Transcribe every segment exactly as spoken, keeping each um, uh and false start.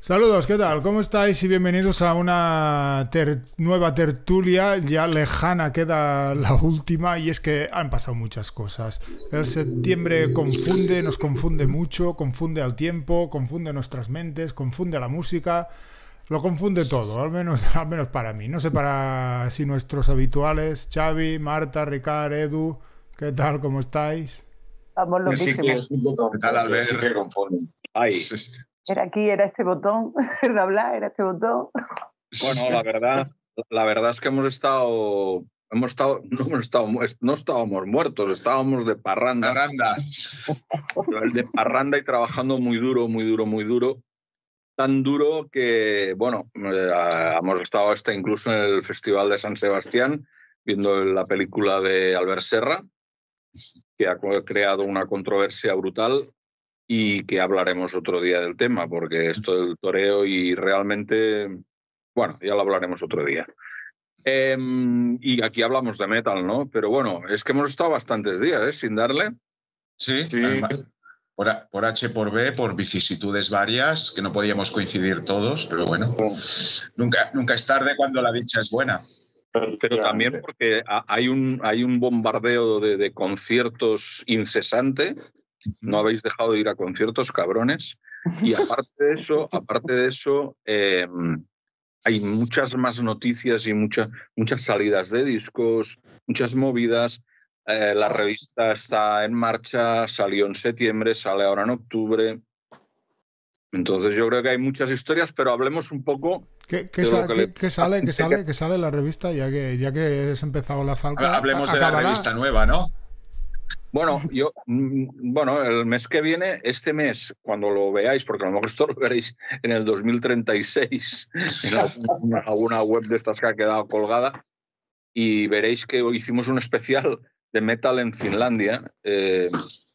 Saludos, ¿qué tal? ¿Cómo estáis? Y bienvenidos a una ter- nueva tertulia. Ya lejana queda la última y es que han pasado muchas cosas. El septiembre confunde, nos confunde mucho, confunde al tiempo, confunde nuestras mentes, confunde la música, lo confunde todo, al menos, al menos para mí. No sé para si nuestros habituales, Xavi, Marta, Ricard, Edu, ¿qué tal? ¿Cómo estáis? Vamos Que sí que, loquísimos. sí que ¿Qué tal, confunden, Albert? sí que confunden. Ay, Era aquí, era este botón de hablar, era este botón. bueno, la verdad, la verdad es que hemos estado, hemos estado, no hemos estado, no estábamos muertos, estábamos de parranda, Arandas. de parranda y trabajando muy duro, muy duro, muy duro, tan duro que, bueno, eh, hemos estado hasta incluso en el Festival de San Sebastián viendo la película de Albert Serra, que ha creado una controversia brutal. Y que hablaremos otro día del tema, porque esto del toreo y realmente, bueno, ya lo hablaremos otro día. Eh, y aquí hablamos de metal, ¿no? Pero bueno, es que hemos estado bastantes días, ¿eh? Sin darle. Sí, Sí. además, por, A- por H por B, por vicisitudes varias, que no podíamos coincidir todos, pero bueno, nunca, nunca es tarde cuando la dicha es buena. Pero también porque ha- hay un, hay un bombardeo de, de conciertos incesante. No habéis dejado de ir a conciertos, cabrones. Y aparte de eso, aparte de eso, eh, hay muchas más noticias y mucha, muchas salidas de discos, muchas movidas. Eh, la revista está en marcha, salió en septiembre, sale ahora en octubre. Entonces yo creo que hay muchas historias, pero hablemos un poco. ¿Qué, qué, de sa- lo que qué- le- qué sale? ¿Qué sale? ¿Qué sale la revista? Ya que, ya que has empezado la falca. Hablemos de la ¿acabará? revista nueva, ¿no? Bueno, yo, mm, bueno, el mes que viene, este mes, cuando lo veáis, porque a lo mejor esto lo veréis en el dos mil treinta y seis, en alguna, alguna web de estas que ha quedado colgada, y veréis que hicimos un especial de metal en Finlandia, eh,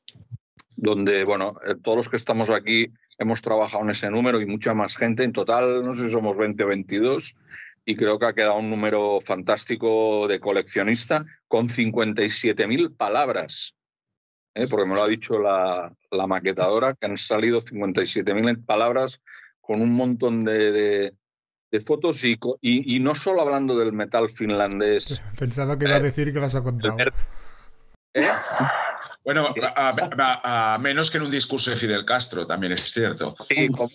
donde, bueno, eh, todos los que estamos aquí hemos trabajado en ese número y mucha más gente. En total, no sé si somos veinte o veintidós, y creo que ha quedado un número fantástico de coleccionista con cincuenta y siete mil palabras. ¿eh? Porque me lo ha dicho la, la maquetadora, que han salido cincuenta y siete mil palabras con un montón de, de, de fotos y, y, y no solo hablando del metal finlandés. Pensaba que iba a decir que las ha contado. ¿Eh? Bueno, a, a- a menos que en un discurso de Fidel Castro, también es cierto. Sí, como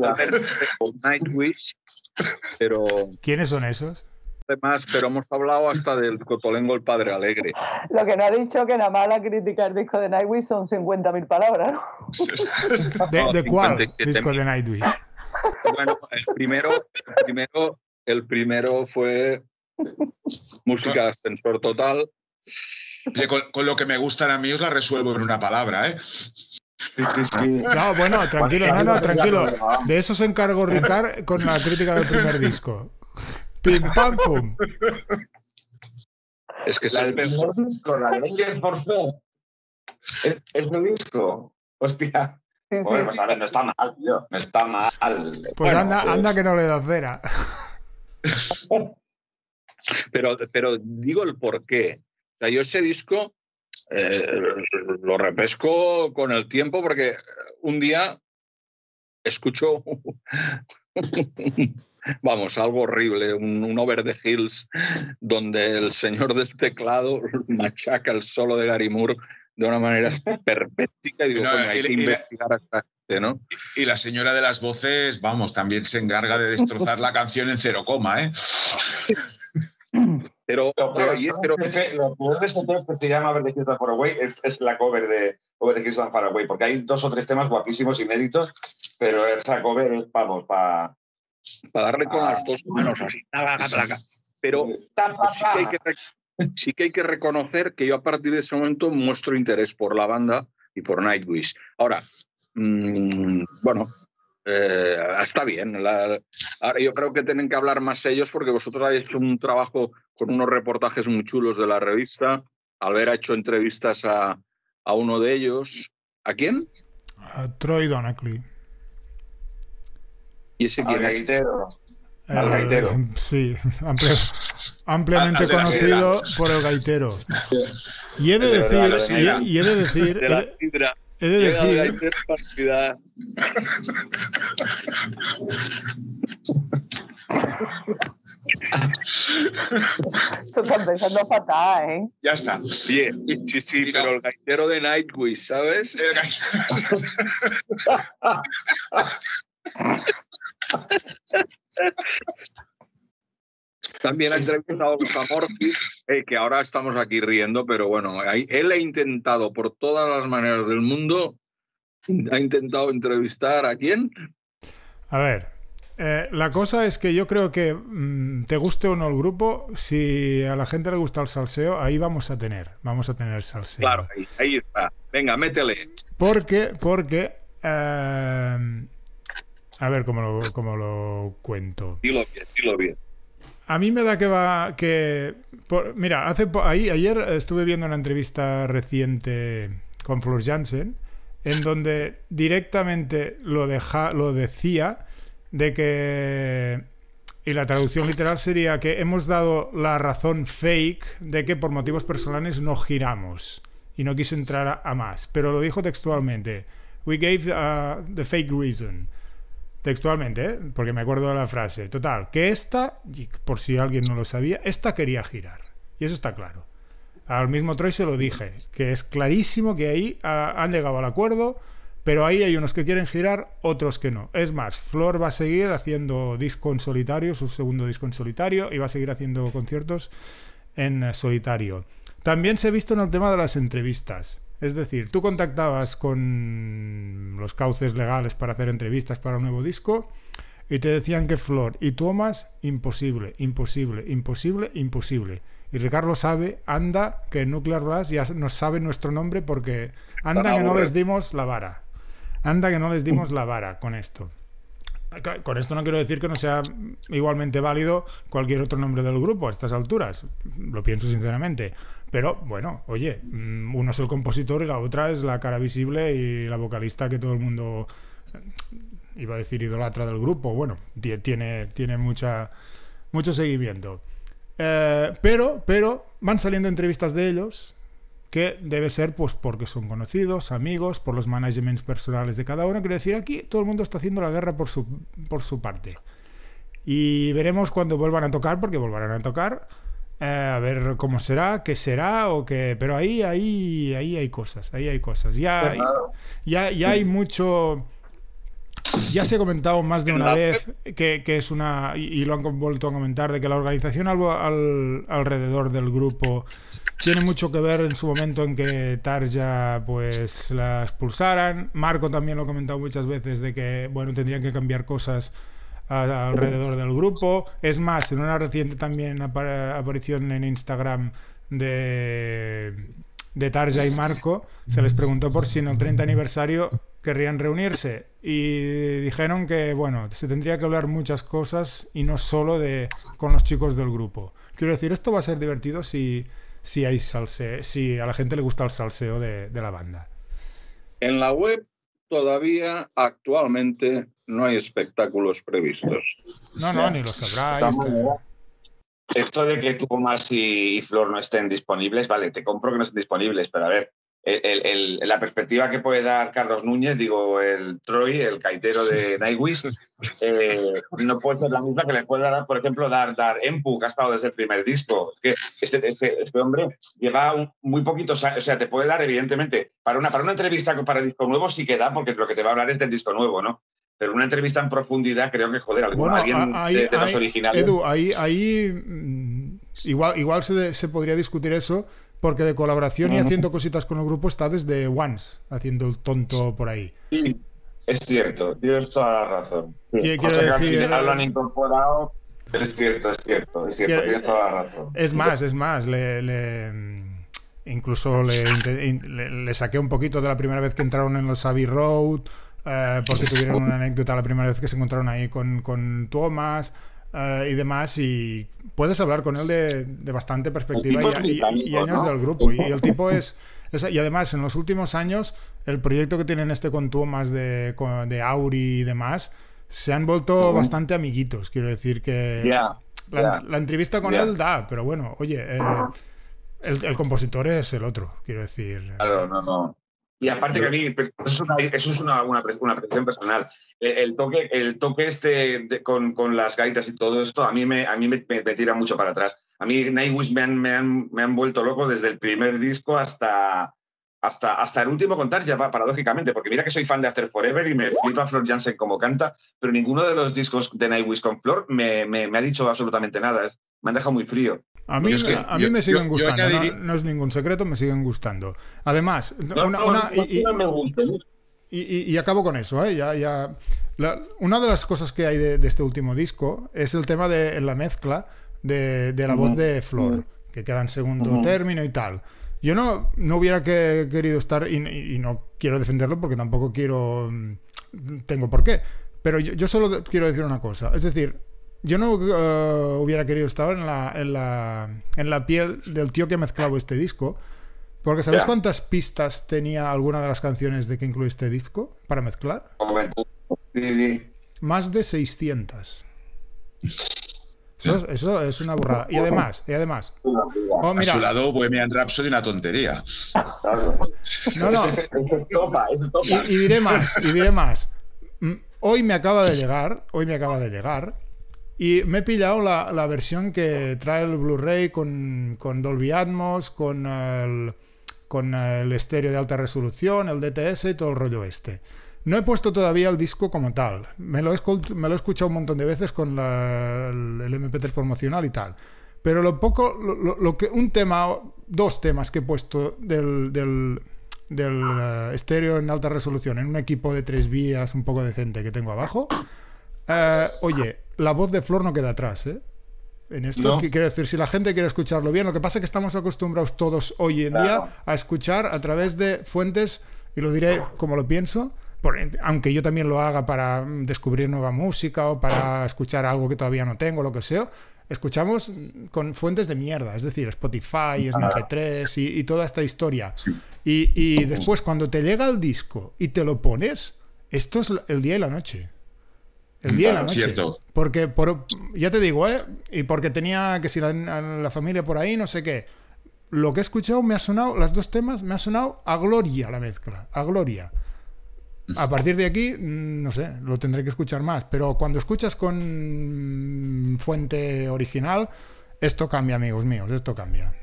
Nightwish, pero ¿Quiénes son esos? además, pero hemos hablado hasta del Cotolengo el Padre Alegre. Lo que no ha dicho que nada más la crítica del disco de Nightwish son cincuenta mil palabras, ¿no? ¿De, No, de cuál cincuenta y siete disco mil. de Nightwish? Bueno, el primero, el primero, el primero fue música de ascensor total. Oye, con, con lo que me gustan a mí os la resuelvo en una palabra, ¿eh? Sí, sí, sí. No, bueno, tranquilo, no, no, tranquilo. De eso se encargó Ricard con la crítica del primer disco. Pim, pam, pum. Es que La se del primer disco, la de Angel for Fair. Es, es mi disco. Hostia. Sí, sí, Joder, pues sí. a ver, no está mal, tío. No está mal. Pues Bueno, anda, pues, anda que no le da cera. Pero, pero digo el por qué. O sea, yo ese disco eh, lo repesco con el tiempo porque un día escucho, vamos, algo horrible, un, un Over the Hills donde el señor del teclado machaca el solo de Gary Moore de una manera perpética y digo, No, coño, hay y- que y la- investigar a esta gente, ¿no? Y la señora de las voces, vamos, también se encarga de destrozar la canción en cero coma, ¿eh? Pero, Lo claro, peor, y- pero de ese- lo peor de ese tema que se llama Over the Hills and Far Away es, es la cover de Over the Hills and Far Away, porque hay dos o tres temas guapísimos, inéditos, pero esa cover es, vamos, para... para darle con Ah. las dos manos así, taca, taca. Pero pues sí que hay que, re- sí que hay que reconocer que yo a partir de ese momento muestro interés por la banda y por Nightwish. Ahora, mmm, bueno, eh, está bien. La, ahora yo creo que tienen que hablar más ellos porque vosotros habéis hecho un trabajo con unos reportajes muy chulos de la revista. Albert ha hecho entrevistas a, a uno de ellos. ¿A quién? A Troy Donackley. ¿Y ese Al quién es? gaitero. Eh, Al gaitero. Sí, amplia- ampliamente Al- al de la conocido por el gaitero. Y he de El de la decir, y he, sidra. y he de decir, De he la de- sidra. he de Llega el decir, gaitero para Navidad. Esto está empezando fatal, ¿eh? Ya está. Bien, sí, sí, pero el gaitero de Nightwish, ¿sabes? El gaitero. También ha entrevistado a los Amorphis, eh, que ahora estamos aquí riendo, pero bueno, ahí- él ha intentado por todas las maneras del mundo, ha intentado entrevistar a quién. a ver, eh, la cosa es que yo creo que mm, te guste o no el grupo, si a la gente le gusta el salseo, ahí vamos a tener, vamos a tener salseo. Claro, ahí, ahí está. Venga, métele. Porque, porque, eh, a ver cómo lo, cómo lo cuento. Dilo bien, dilo bien. A mí me da que va que por- mira, hace po- ahí ayer estuve viendo una entrevista reciente con Flor Jansen en donde directamente lo deja, lo decía de que, y la traducción literal sería que hemos dado la razón fake de que por motivos personales no giramos, y no quiso entrar a, a más, pero lo dijo textualmente: we gave uh, the fake reason. Textualmente, ¿eh? Porque me acuerdo de la frase. Total, que esta, y por si alguien no lo sabía, esta quería girar. Y eso está claro. Al mismo Troy se lo dije, que es clarísimo que ahí ah, han llegado al acuerdo, pero ahí hay unos que quieren girar, otros que no. Es más, Flor va a seguir haciendo disco en solitario, su segundo disco en solitario, y va a seguir haciendo conciertos en eh, solitario. También se ha visto en el tema de las entrevistas. Es decir, tú contactabas con los cauces legales para hacer entrevistas para un nuevo disco y te decían que Flor y Thomas, imposible, imposible, imposible, imposible. Y Ricardo sabe, anda, que en Nuclear Blast ya nos sabe nuestro nombre porque anda que no les dimos la vara. Anda que no les dimos la vara con esto. Con esto no quiero decir que no sea igualmente válido cualquier otro nombre del grupo a estas alturas. Lo pienso sinceramente. Pero bueno, oye, uno es el compositor y la otra es la cara visible y la vocalista que todo el mundo, iba a decir idolatra del grupo. Bueno, tiene, tiene mucha, mucho seguimiento. Eh, pero, pero van saliendo entrevistas de ellos, que debe ser pues porque son conocidos, amigos, por los managements personales de cada uno. Quiero decir, aquí todo el mundo está haciendo la guerra por su, por su parte. Y veremos cuando vuelvan a tocar, porque volverán a tocar. Eh, a ver cómo será, qué será, o qué. Pero ahí, ahí, ahí hay cosas, ahí hay cosas. Ya, ya, ya hay mucho. Ya se ha comentado más de una vez que, que es una, y lo han vuelto a comentar, de que la organización al, al, alrededor del grupo tiene mucho que ver en su momento en que Tarja pues la expulsaran. Marco también lo ha comentado muchas veces de que bueno, tendrían que cambiar cosas a, alrededor del grupo. Es más, en una reciente también ap aparición en Instagram de, de Tarja y Marco, se les preguntó por si en el treinta aniversario querrían reunirse y dijeron que bueno, se tendría que hablar muchas cosas y no solo de con los chicos del grupo. Quiero decir, esto va a ser divertido si Si hay salseo, si a la gente le gusta el salseo de, de la banda. En la web todavía actualmente no hay espectáculos previstos. No, no, ni lo sabráis. Esto de que Thomas y Flor no estén disponibles, vale, te compro que no estén disponibles, pero a ver, el, el, la perspectiva que puede dar Carlos Núñez, digo, el Troy, el gaitero de Nightwish, eh, no puede ser la misma que le puede dar, por ejemplo, dar, dar Empu, que ha estado desde el primer disco. Que este, este, este hombre lleva un, muy poquitos años, o sea, te puede dar, evidentemente, para una, para una entrevista para el disco nuevo sí que da, porque lo que te va a hablar es del disco nuevo, ¿no? Pero una entrevista en profundidad, creo que, joder, algún, bueno, alguien ahí, de, de los ahí, originales. Edu, ahí, ahí mmm, igual, igual se, se podría discutir eso, porque de colaboración uh-huh. y haciendo cositas con el grupo está desde Once, haciendo el tonto por ahí. Sí, es cierto, tienes toda la razón. Sí. Quiero o sea, decir, que al final lo han incorporado, es cierto, es cierto, es cierto, quiero, tienes toda la razón. Es más, es más, le... le incluso le, le, le saqué un poquito de la primera vez que entraron en los Abbey Road, eh, porque tuvieron una anécdota la primera vez que se encontraron ahí con, con Thomas eh, y demás, y puedes hablar con él de, de bastante perspectiva y, y, y años ¿no? del grupo, y, y el tipo es, es y además en los últimos años el proyecto que tienen este con Thomas de, con, de Auri y demás se han vuelto uh-huh. bastante amiguitos. Quiero decir que yeah, la, yeah. la entrevista con yeah. él da, pero bueno, oye, eh, El, el compositor es el otro, quiero decir. Claro, no, no. Y aparte que a mí, eso es una, eso es una, una, una apreciación personal. El, el toque, el toque este de, con, con las gaitas y todo esto, a mí me, a mí me, me, me tira mucho para atrás. A mí Nightwish me han, me, han, me han vuelto loco desde el primer disco hasta, hasta, hasta el último contar, ya paradójicamente, porque mira que soy fan de After Forever y me flipa Floor Jansen como canta, pero ninguno de los discos de Nightwish con Floor me, me, me ha dicho absolutamente nada. Es, me han dejado muy frío. A mí, es que a mí yo, me siguen yo, gustando, yo añadiría... no, no es ningún secreto, me siguen gustando. Además, no, una, no, una, y, y, me gusta. Y, y, y acabo con eso, ¿eh? Ya, ya. La, una de las cosas que hay de, de este último disco es el tema de la mezcla de, de la uh-huh. voz de Flor, uh-huh. que queda en segundo uh-huh. término y tal. Yo no, no hubiera que, querido estar, y, y no quiero defenderlo porque tampoco quiero, tengo por qué, pero yo, yo solo quiero decir una cosa, es decir, yo no uh, hubiera querido estar en la, en, la, en la piel del tío que mezclaba este disco, porque ¿sabes yeah. cuántas pistas tenía alguna de las canciones de que incluye este disco para mezclar? Más de seiscientas. Eso, eso es una burrada. Y además, y además oh, mira, a su lado Bohemian Rhapsody una tontería. No, no. Y, y diré más, y diré más. Hoy me acaba de llegar, hoy me acaba de llegar, y me he pillado la, la versión que trae el Blu-ray con, con Dolby Atmos, con el, con el estéreo de alta resolución, el D T S y todo el rollo este. No he puesto todavía el disco como tal. Me lo he, me lo he escuchado un montón de veces con la, el, el eme pe tres promocional y tal. Pero lo poco, lo, lo, lo que un tema, dos temas que he puesto del, del, del uh, estéreo en alta resolución en un equipo de tres vías un poco decente que tengo abajo. Uh, oye, la voz de Flor no queda atrás, ¿eh? En esto, no. Quiero decir, si la gente quiere escucharlo bien, lo que pasa es que estamos acostumbrados todos hoy en claro. día a escuchar a través de fuentes, y lo diré como lo pienso, por, aunque yo también lo haga para descubrir nueva música o para escuchar algo que todavía no tengo, lo que sea, escuchamos con fuentes de mierda, es decir, Spotify, eme pe tres y, y toda esta historia. Y, y después, cuando te llega el disco y te lo pones, esto es el día y la noche. El día y la noche. Cierto. Porque, por, ya te digo, ¿eh? Y porque tenía que si la, la familia por ahí, no sé qué. Lo que he escuchado me ha sonado, las dos temas, me ha sonado a gloria la mezcla, a gloria. A partir de aquí, no sé, lo tendré que escuchar más. Pero cuando escuchas con fuente original, esto cambia, amigos míos, esto cambia.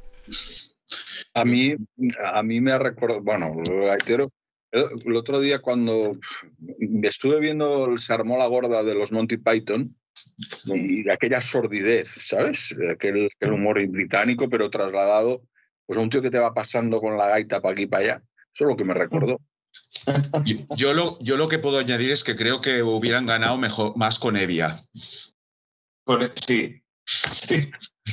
A mí, a mí me ha recordado, bueno, reitero, el otro día cuando estuve viendo, se armó la gorda de los Monty Python y aquella sordidez, ¿sabes? Aquel, aquel humor británico, pero trasladado pues a un tío que te va pasando con la gaita para aquí y para allá. Eso es lo que me recordó. Yo lo, yo lo que puedo añadir es que creo que hubieran ganado mejor, más con Evia. Sí, sí.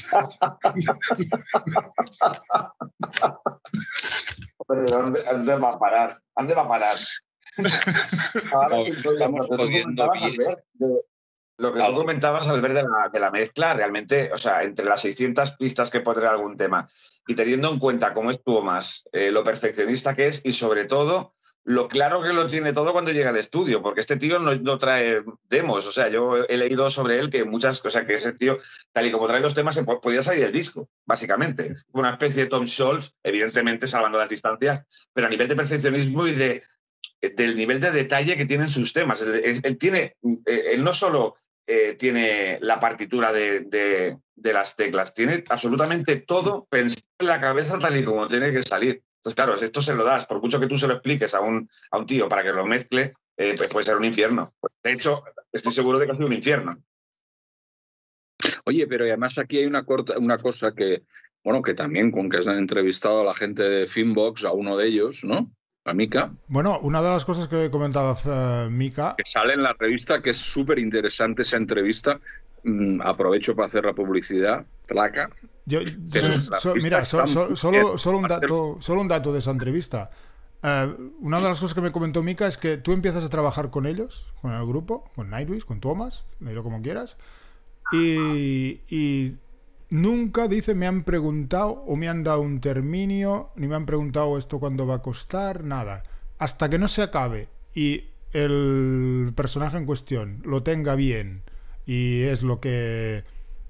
¿Dónde, ¿Dónde va a parar? ¿Dónde va a parar? Ahora, no, estamos jodiendo bien. De, lo que tú comentabas al ver de la, de la mezcla, realmente, o sea, entre las seiscientas pistas que podrá algún tema, y teniendo en cuenta cómo estuvo más, eh, lo perfeccionista que es, y sobre todo, lo claro que lo tiene todo cuando llega al estudio, porque este tío no, no trae demos. O sea, yo he leído sobre él que muchas, o sea, que ese tío, tal y como trae los temas, se podía salir del disco, básicamente. Una especie de Tom Scholz, evidentemente salvando las distancias, pero a nivel de perfeccionismo y de, del nivel de detalle que tienen sus temas. Él, él tiene, él no solo eh, tiene la partitura de, de, de las teclas, tiene absolutamente todo pensado en la cabeza tal y como tiene que salir. Entonces, claro, esto se lo das, por mucho que tú se lo expliques a un, a un tío para que lo mezcle, eh, pues puede ser un infierno. De hecho, estoy seguro de que ha sido un infierno. Oye, pero además aquí hay una, corta, una cosa que, bueno, que también con que has entrevistado a la gente de Finbox, a uno de ellos, ¿no? A Mika. Bueno, una de las cosas que comentaba uh, Mika... Que sale en la revista, que es súper interesante esa entrevista. Mm, aprovecho para hacer la publicidad. Placa. Yo, yo, so, mira, so, so, solo, solo, un dato, solo un dato de esa entrevista. Uh, una de las cosas que me comentó Mika es que tú empiezas a trabajar con ellos, con el grupo, con Nightwish, con Thomas, dilo como quieras, y, y nunca, dice, me han preguntado o me han dado un término, ni me han preguntado esto cuándo va a costar, nada. Hasta que no se acabe y el personaje en cuestión lo tenga bien y es lo que...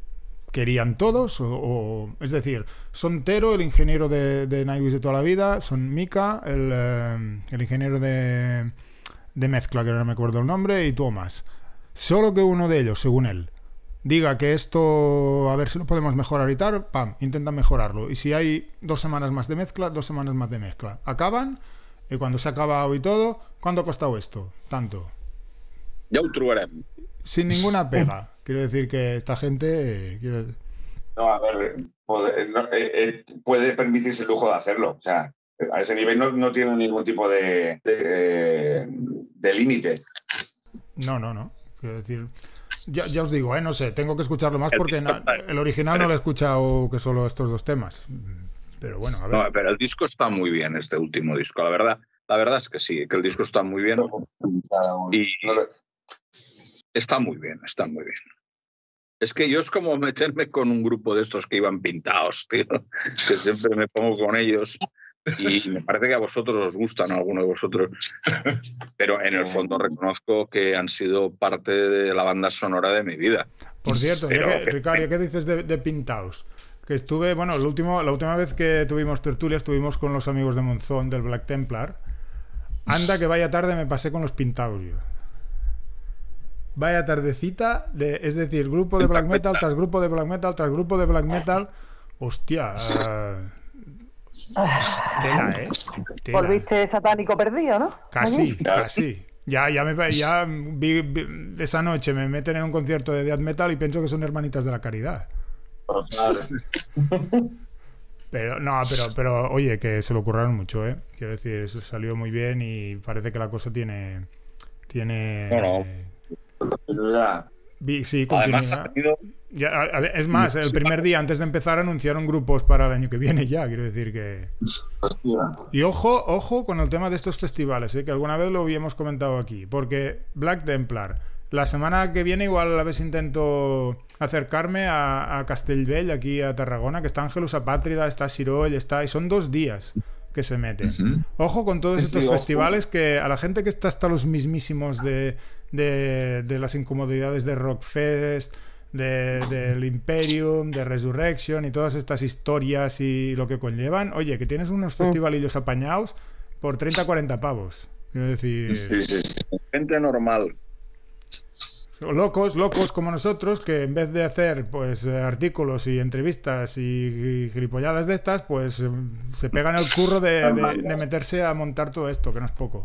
querían todos, o, o es decir, son Tero, el ingeniero de, de Nightwish de toda la vida, son Mika, el, eh, el ingeniero de, de mezcla, que no me acuerdo el nombre, y Thomas. Solo que uno de ellos, según él, diga que esto, a ver si lo podemos mejorar y tal, pam, intentan mejorarlo. Y si hay dos semanas más de mezcla, dos semanas más de mezcla. Acaban, y cuando se ha acabado y todo, ¿cuánto ha costado esto? Tanto. Ya lo trobarem. Sin ninguna pega. Quiero decir que esta gente... Eh, quiero... No, a ver, puede, no, eh, eh, puede permitirse el lujo de hacerlo. O sea, a ese nivel no, no tiene ningún tipo de, de, de límite. No, no, no. Quiero decir... Ya, ya os digo, eh, no sé, tengo que escucharlo más porque el, na, el original no lo he escuchado que solo estos dos temas. Pero bueno, a ver. No, pero el disco está muy bien, este último disco. La verdad, la verdad es que sí, que el disco está muy bien. Y está muy bien, está muy bien. Es que yo es como meterme con un grupo de estos que iban pintados, tío, que siempre me pongo con ellos. Y me parece que a vosotros os gustan, a alguno de vosotros, pero en el fondo reconozco que han sido parte de la banda sonora de mi vida. Por cierto, pero, ya que, Ricardo, ¿qué dices de, de Pintaos? Que estuve, bueno, el último, la última vez que tuvimos tertulia estuvimos con los amigos de Monzón, del Black Templar. Anda que vaya tarde me pasé con los Pintaos yo. Vaya tardecita, de, es decir, grupo de black metal tras grupo de black metal tras grupo de black metal. Hostia... Uh... Tela, ¿eh? Tela. Volviste satánico perdido, ¿no? Casi, casi. Ya, ya, me, ya vi, vi, esa noche me meten en un concierto de death metal y pienso que son hermanitas de la caridad. Pero, no, pero, pero, oye, que se lo curraron mucho, ¿eh? Quiero decir, eso salió muy bien y parece que la cosa tiene... tiene bueno, vi, sí, continuidad. Ya, es más, el primer día antes de empezar anunciaron grupos para el año que viene ya, quiero decir que... Y ojo, ojo con el tema de estos festivales, ¿eh? Que alguna vez lo habíamos comentado aquí, porque Black Templar, la semana que viene igual a la vez intento acercarme a, a Castellbell, aquí a Tarragona, que está Ángelus Apátrida, está Siroll, está... y son dos días que se meten. Uh-huh. Ojo con todos estos sí, festivales ojo. Que a la gente que está hasta los mismísimos de, de, de las incomodidades de Rockfest... De, del Imperium, de Resurrection y todas estas historias y lo que conllevan, oye, que tienes unos festivalillos apañados por treinta a cuarenta pavos, quiero decir, sí, sí, sí. Gente normal, locos, locos como nosotros, que en vez de hacer pues artículos y entrevistas y, y gilipolladas de estas, pues se pegan el curro de, de, de meterse a montar todo esto, que no es poco.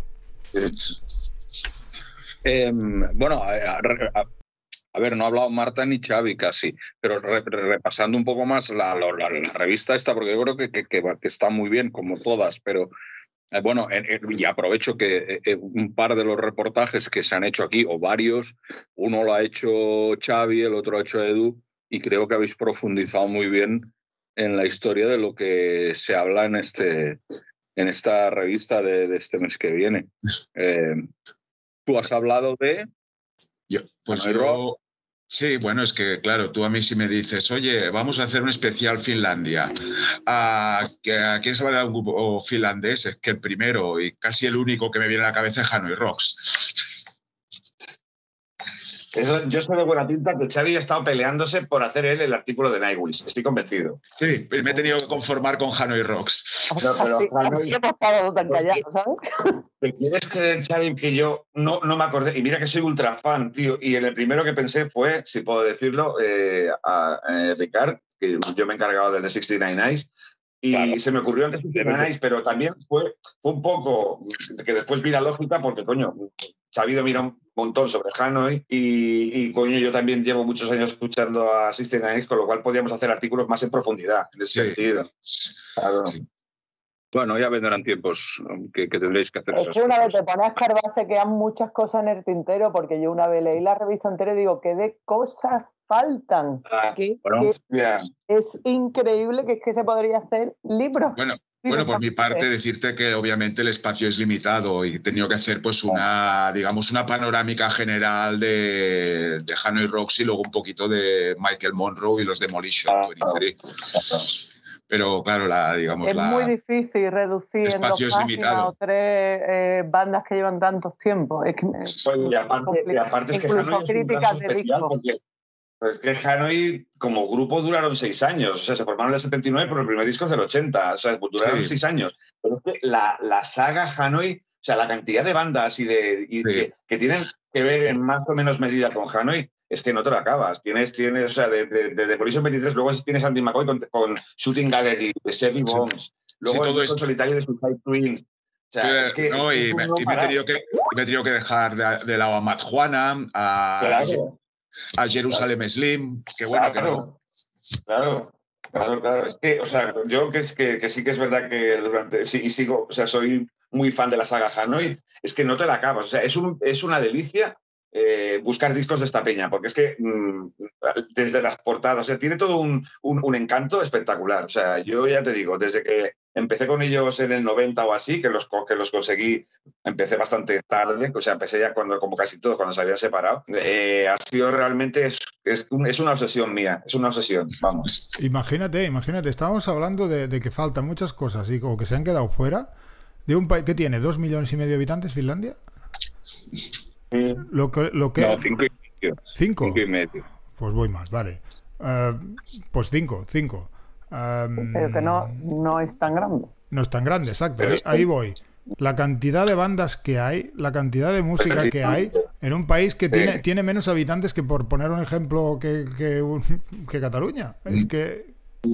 Eh, bueno, a, a, a... A ver, no ha hablado Marta ni Xavi casi, pero re, repasando un poco más la, la, la, la revista esta, porque yo creo que, que, que, que está muy bien, como todas, pero eh, bueno, eh, eh, y aprovecho que eh, un par de los reportajes que se han hecho aquí, o varios, uno lo ha hecho Xavi, el otro lo ha hecho Edu, y creo que habéis profundizado muy bien en la historia de lo que se habla en, este, en esta revista de, de este mes que viene. Eh, tú has hablado de... Yo, pues yo... Sí, bueno, es que claro, tú a mí si me dices, oye, vamos a hacer un especial Finlandia, ¿a, a quién se va a dar un grupo finlandés? Es que el primero y casi el único que me viene a la cabeza es Hanoi Rocks. Eso, yo soy de buena tinta que Xavi ha estado peleándose por hacer él el artículo de Nightwish. Estoy convencido. Sí, me he tenido que conformar con Hanoi Rocks. Pero, pero así, Hanoi... así hemos estado tan callados, ¿sabes? ¿Te quieres creer, Xavi, que yo no, no me acordé? Y mira que soy ultra fan, tío. Y el primero que pensé fue, si puedo decirlo, eh, a eh, Ricard, que yo me he encargado del de sesenta y nueve Nights. Y claro, se me ocurrió antes de Nights, pero también fue, fue un poco que después vi la lógica porque, coño, Xavi mira un montón sobre Hanoi y, y, coño, yo también llevo muchos años escuchando a sesenta y nueve Nights, con lo cual podíamos hacer artículos más en profundidad en ese sí. sentido. Claro. Bueno, ya vendrán tiempos que, que tendréis que hacer es esas que una cosas. vez te pones a escarbar se quedan muchas cosas en el tintero, porque yo una vez leí la revista entera y digo, ¿qué de cosas faltan? Ah, que, bueno, que yeah. Es increíble que es que se podría hacer libros. Bueno, bueno, por mi parte decirte que obviamente el espacio es limitado y he tenido que hacer pues una, digamos, una panorámica general de, de Hanoi Rocks y luego un poquito de Michael Monroe y los Demolition ah, veintitrés. Pero claro, la, digamos, es la, muy difícil reducir en dos páginas o tres eh, bandas que llevan tantos tiempos. Es que, pues, y aparte, y aparte es que incluso Hanoi es un críticas caso de especial disco. porque Pues es que Hanoi, como grupo, duraron seis años. O sea, se formaron en el setenta y nueve, pero el primer disco es del ochenta. O sea, duraron sí. seis años. Pero es que la, la saga Hanoi, o sea, la cantidad de bandas y de y sí. que, que tienen que ver en más o menos medida con Hanoi, es que no te lo acabas. Tienes, tienes o sea, de, de, de, de Police veintitrés, luego tienes Andy McCoy con, con Shooting Gallery, de Chevy Bombs, sí. luego sí, el disco solitario de Suicide Twins. O sea, es que, no, es que y, me, y me, he tenido que, me he tenido que dejar de, de lado a Matt Juana, a, claro. a Jerusalem claro. Slim, que bueno, claro. que no. Claro, claro, claro. Es que, o sea, yo que, es, que, que sí que es verdad que durante, sí, y sigo, o sea, soy muy fan de la saga Hanoi, es que no te la acabas. O sea, es, un, es una delicia eh, buscar discos de esta peña, porque es que mmm, desde las portadas, o sea, tiene todo un, un, un encanto espectacular. O sea, yo ya te digo, desde que empecé con ellos en el noventa o así, que los, que los conseguí, empecé bastante tarde, o sea, empecé ya cuando, como casi todos, cuando se habían separado. Eh, ha sido realmente, es, es, un, es una obsesión mía, es una obsesión, vamos. Imagínate, imagínate, estábamos hablando de, de que faltan muchas cosas y como que se han quedado fuera de un país que tiene dos millones y medio de habitantes, Finlandia. Sí. Lo que, lo que... No, cinco y medio. ¿Cinco? Cinco y medio. Pues voy mal, vale. Uh, pues cinco, cinco. Um, Pero que no, no es tan grande. No es tan grande, exacto. Ahí, ahí voy. La cantidad de bandas que hay, la cantidad de música que hay en un país que tiene, sí. tiene menos habitantes que, por poner un ejemplo, que, que, que Cataluña. Es que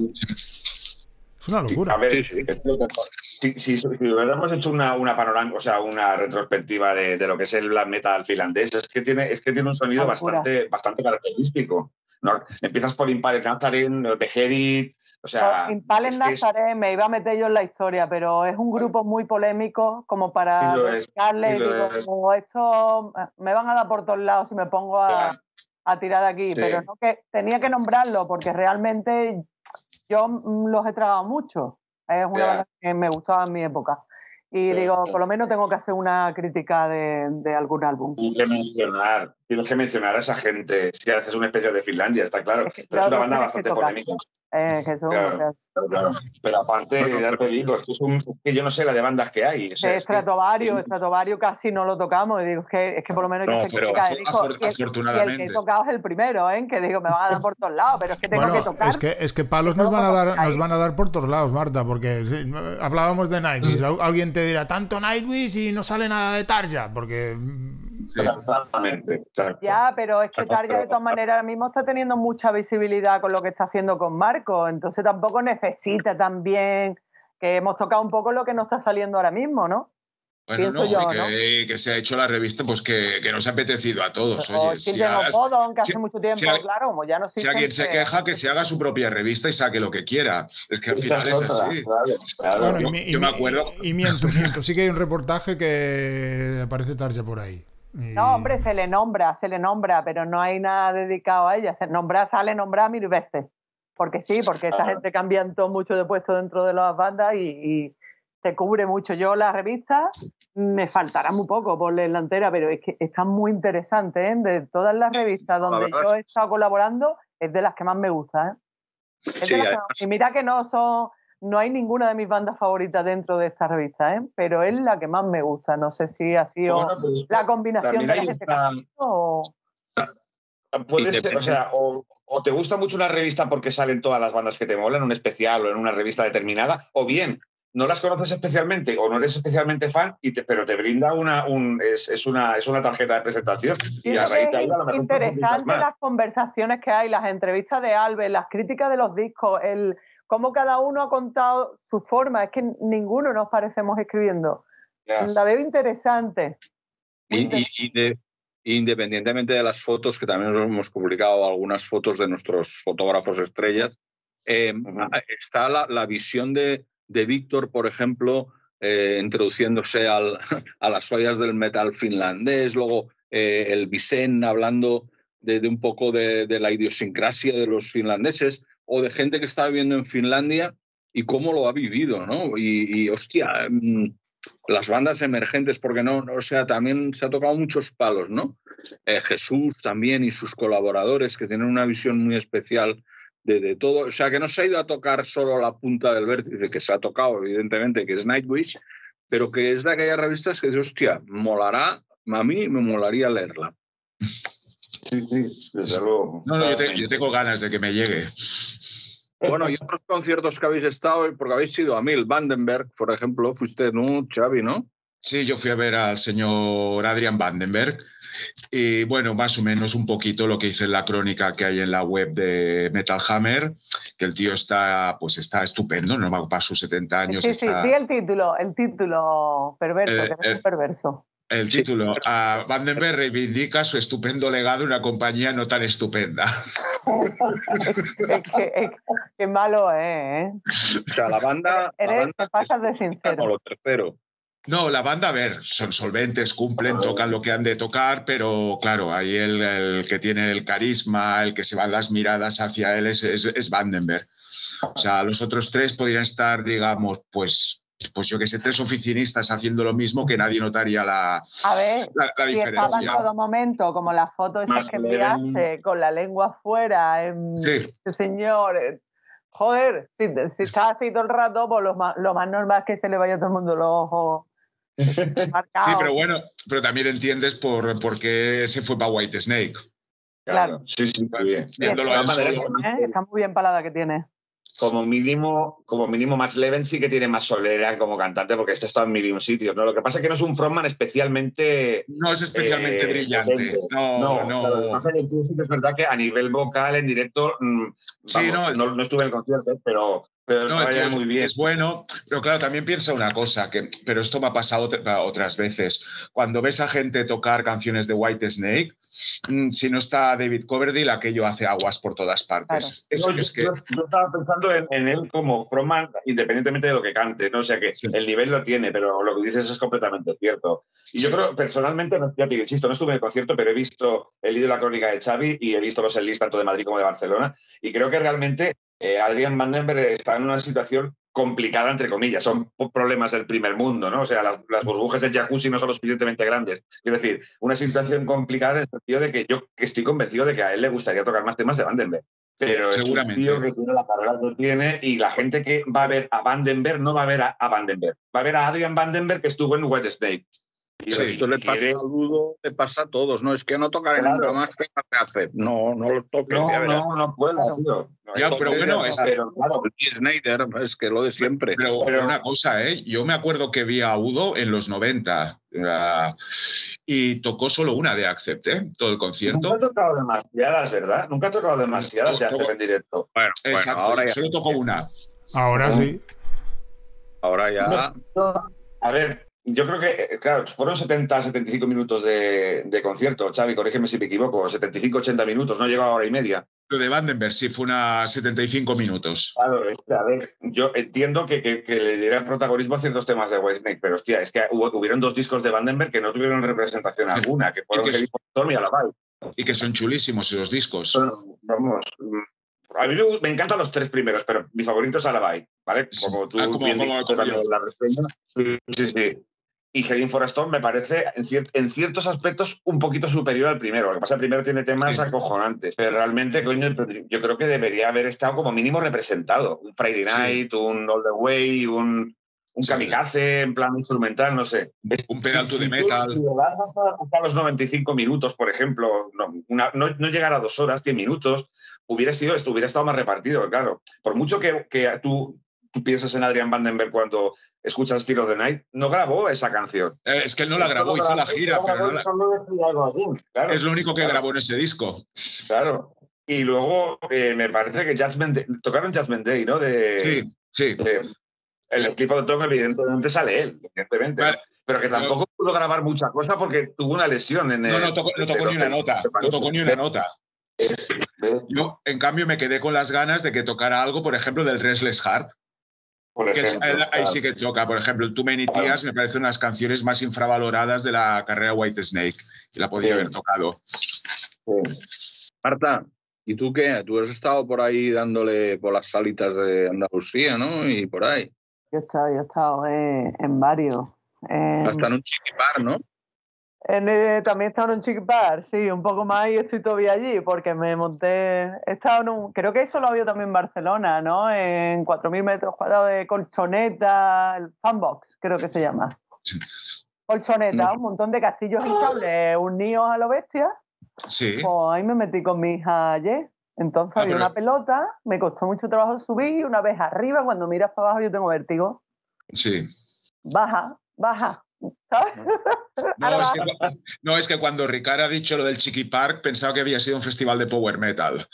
es una locura. A ver, sí, sí. Si, si, si hubiéramos hecho una, una panorámica, o sea, una retrospectiva de, de lo que es el black metal finlandés, es que tiene, es que tiene un sonido bastante, bastante característico, ¿no? Empiezas por Impale Nazareth, Beherit, o sea... No, Impale Nazareth es... me iba a meter yo en la historia, pero es un grupo muy polémico como para dedicarle, digo, esto me van a dar por todos lados si me pongo a, a tirar de aquí, sí. pero no que tenía que nombrarlo porque realmente yo los he tragado mucho. Es una yeah. banda que me gustaba en mi época. Y yeah. digo, por lo menos tengo que hacer una crítica de, de algún álbum. Tienes que mencionar, tienes que mencionar a esa gente. Si haces un especial de Finlandia, está claro. Es que, pero claro, es una banda bastante polémica. Eh, Jesús, claro, claro, claro. Pero aparte, ya te digo, esto es, un, es que yo no sé la de bandas que hay. O sea, Estratovario, Estratovario casi no lo tocamos. Y digo, es que, es que por lo menos hay que no, se pero critica. afor, Dijo, afor, y, el, afortunadamente. y el que he tocado es el primero, ¿eh? Que digo, me van a dar por todos lados, pero es que tengo bueno, que tocar. Es que, es que palos nos van, a dar, nos van a dar por todos lados, Marta, porque sí, hablábamos de Nightwish. Alguien te dirá, tanto Nightwish y no sale nada de Tarja, porque... Sí. Exactamente, exacto. Ya, pero es que Tarja de todas maneras ahora mismo está teniendo mucha visibilidad con lo que está haciendo con Marco, entonces tampoco necesita también que hemos tocado un poco lo que no está saliendo ahora mismo, ¿no? Bueno, Pienso no, yo, y que, ¿no? que se ha hecho la revista, pues que, que nos ha apetecido a todos. O Oye, si hagas, Podon, que si, hace mucho tiempo, si, claro, como ya no si alguien se queja, que se haga su propia revista y saque lo que quiera. Es que al final es así. Claro, claro. Bueno, yo, y, y, yo me acuerdo. Y, y miento, miento. Sí que hay un reportaje que aparece Tarja por ahí. Y... No, hombre, se le nombra, se le nombra, pero no hay nada dedicado a ella. Se nombra, sale nombrada mil veces. Porque sí, porque esta ah. gente cambian todo mucho de puesto dentro de las bandas y, y se cubre mucho. Yo la revista me faltará muy poco por leerla entera, pero es que está muy interesante, ¿eh? De todas las revistas donde yo he estado colaborando, es de las que más me gusta, ¿eh? Es sí, de las que más... Y mira que no son... No hay ninguna de mis bandas favoritas dentro de esta revista, ¿eh? Pero es la que más me gusta. No sé si ha sido bueno, pues, la combinación de las que una... o... Puede ser, o sea, o, o te gusta mucho una revista porque salen todas las bandas que te molan, un especial o en una revista determinada, o bien no las conoces especialmente o no eres especialmente fan, y te, pero te brinda una, un, es, es, una, es una tarjeta de presentación. Y a raíz de ahí a lo mejor interesante las conversaciones que hay, las entrevistas de Alves, las críticas de los discos, el cómo cada uno ha contado su forma. Es que ninguno nos parecemos escribiendo. Yeah. La veo interesante. Y, interesante. Y, y de, independientemente de las fotos, que también hemos publicado algunas fotos de nuestros fotógrafos estrellas, eh, uh-huh. está la, la visión de, de Víctor, por ejemplo, eh, introduciéndose al, a las joyas del metal finlandés, luego eh, el Vicen hablando de, de un poco de, de la idiosincrasia de los finlandeses, o de gente que está viviendo en Finlandia y cómo lo ha vivido, ¿no? Y, y hostia, las bandas emergentes, porque no, o sea, también se ha tocado muchos palos, ¿no? Eh, Jesús también y sus colaboradores, que tienen una visión muy especial de, de todo. O sea, que no se ha ido a tocar solo la punta del vértice, que se ha tocado, evidentemente, que es Nightwish, pero que es de aquellas revistas que, hostia, molará, a mí me molaría leerla. sí, sí, desde luego. No, no, yo, te, yo tengo ganas de que me llegue. Bueno, y otros conciertos que habéis estado, porque habéis ido a mil, Vandenberg, por ejemplo, fuiste, ¿no, Xavi, no? Sí, yo fui a ver al señor Adrian Vandenberg y bueno, más o menos un poquito lo que hice en la crónica que hay en la web de Metal Hammer, que el tío está, pues está estupendo, no va para sus setenta años. Sí, está... sí, di el título, el título perverso, eh, que no es eh, un perverso. El título, sí. uh, Vandenberg reivindica su estupendo legado en una compañía no tan estupenda. es que, es, qué malo es, ¿eh? O sea, la banda... Eres, la banda te pasas de sincero. Como lo tercero. No, la banda, a ver, son solventes, cumplen, tocan lo que han de tocar, pero claro, ahí el, el que tiene el carisma, el que se van las miradas hacia él es, es, es Vandenberg. O sea, los otros tres podrían estar, digamos, pues, pues yo que sé, tres oficinistas haciendo lo mismo que nadie notaría la, a ver, la, la si diferencia. estaba en todo momento, como las fotos esas que enviaste, con la lengua afuera, en, sí. Este señor... Joder, si, si está así todo el rato, pues lo más, lo más normal es que se le vaya a todo el mundo los ojos. Marcado. Sí, pero bueno, pero también entiendes por, por qué se fue para White Snake. Claro, sí, sí, muy bien. Viéndolo sí, a él está, solo. bien, ¿eh? Está muy bien palada que tiene. Como mínimo, como mínimo, Max Leven sí que tiene más solera como cantante, porque este está en mil y un sitios, ¿no? Lo que pasa es que no es un frontman especialmente... No es especialmente eh, brillante. No, no. no. Claro, lo que pasa es que es verdad que a nivel vocal, en directo, vamos, sí, no, no, no estuve en el concierto, pero... Pero no, no muy bien. Es bueno, pero claro, también piensa una cosa, que, pero esto me ha pasado otras veces. Cuando ves a gente tocar canciones de White Snake, si no está David Coverdale, aquello hace aguas por todas partes. Claro. Es, no, es yo, que... yo estaba pensando en, en él como frontman, independientemente de lo que cante, ¿no? O sea que sí. El nivel lo tiene, pero lo que dices es completamente cierto. Y yo sí. creo, personalmente, ya te digo, insisto, no estuve en el concierto, pero he visto, he leído la crónica de Xavi y he visto los setlist tanto de Madrid como de Barcelona, y creo que realmente eh, Adrian Vandenberg está en una situación complicada, entre comillas, son problemas del primer mundo, ¿no? O sea, las, las burbujas del jacuzzi no son lo suficientemente grandes. Es decir, una situación complicada en el sentido de que yo estoy convencido de que a él le gustaría tocar más temas de Vandenberg. Pero es un tío que tiene la carrera que tiene y la gente que va a ver a Vandenberg no va a ver a, a Vandenberg. Va a ver a Adrian Vandenberg que estuvo en White Snake. Y sí, esto le pasa a Ludo, le pasa a todos, ¿no? Es que no tocaré claro. nunca más que hacer. No, no lo toques. No, no, no puedo, tío. No, ya, pero bueno, es, pero, claro. Snyder, es que lo de siempre. Pero, pero una cosa, ¿eh? Yo me acuerdo que vi a Udo en los noventa uh, y tocó solo una de Accept, ¿eh? Todo el concierto. Nunca ha tocado demasiadas, ¿verdad? Nunca ha tocado demasiadas y Accept en directo. Bueno, exacto, bueno, ahora ya. Solo tocó una. Ahora sí. Ahora ya. No, a ver. Yo creo que, claro, fueron setenta, setenta y cinco minutos de, de concierto. Xavi, corrígeme si me equivoco, setenta y cinco, ochenta minutos, no llegó a hora y media. Lo de Vandenberg sí fue unas setenta y cinco minutos. Claro, es que, a ver, yo entiendo que, que, que le dieran protagonismo a ciertos temas de Whitesnake, pero hostia, es que hubo, hubieron dos discos de Vandenberg que no tuvieron representación sí. alguna, que fueron el Storm y Alabai. Y que son chulísimos esos discos. Bueno, vamos... A mí me, me encantan los tres primeros, pero mi favorito es Alabai, ¿vale? Como tú ah, como, bien como, dijiste también en la reseña. Sí, sí. Y Heading for a Storm me parece, en, cier en ciertos aspectos, un poquito superior al primero. Lo que pasa es que el primero tiene temas sí. acojonantes. Pero realmente, coño, yo creo que debería haber estado como mínimo representado. Un Friday Night, sí. un All the Way, un, un sí. Kamikaze en plan instrumental, no sé. Un pedal to si, the metal. Si lo das hasta, hasta los noventa y cinco minutos, por ejemplo, no, una, no, no llegar a dos horas, diez minutos, hubiera, sido, esto, hubiera estado más repartido, claro. Por mucho que, que tú... tú piensas en Adrian Vandenberg cuando escuchas Tear of the Night, no grabó esa canción. Eh, es que él no la grabó, hizo la gira, pero no la... Claro. Es lo único que claro. grabó en ese disco. Claro. Y luego eh, me parece que Judgment Day, tocaron Judgment Day, ¿no? De, sí, sí. De, el clip de Tom evidentemente sale él, evidentemente. Vale. Pero que tampoco pero... pudo grabar mucha cosa porque tuvo una lesión en el... No, no tocó, no tocó ni una nota, no tocó ni una nota. Yo, en cambio, me quedé con las ganas de que tocara algo, por ejemplo, del Restless Heart. Por ejemplo, que es, ahí claro. sí que toca, por ejemplo, el Too Many Tears claro. me parece una de las canciones más infravaloradas de la carrera White Snake y la podría sí. haber tocado. Sí. Marta, ¿y tú qué? Tú has estado por ahí dándole por las salitas de Andalucía, ¿no? Y por ahí. Yo he estado, yo he estado eh, en varios. Eh, Hasta en un chiquipar, ¿no? En, eh, también he estado en un chiquipar, sí, un poco más y estoy todavía allí porque me monté, he estado en un, creo que eso lo había también en Barcelona, ¿no? En cuatro mil metros cuadrados de colchoneta, el Funbox, creo que se llama. Colchoneta, no. Un montón de castillos hinchables unidos a lo bestia. Sí. Pues ahí me metí con mi hija ayer. Entonces ah, había pero... una pelota, me costó mucho trabajo subir y una vez arriba, cuando miras para abajo yo tengo vértigo. Sí. Baja, baja, ¿sabes? No, es que, no, es que cuando Ricard ha dicho lo del Chiqui Park pensaba que había sido un festival de power metal.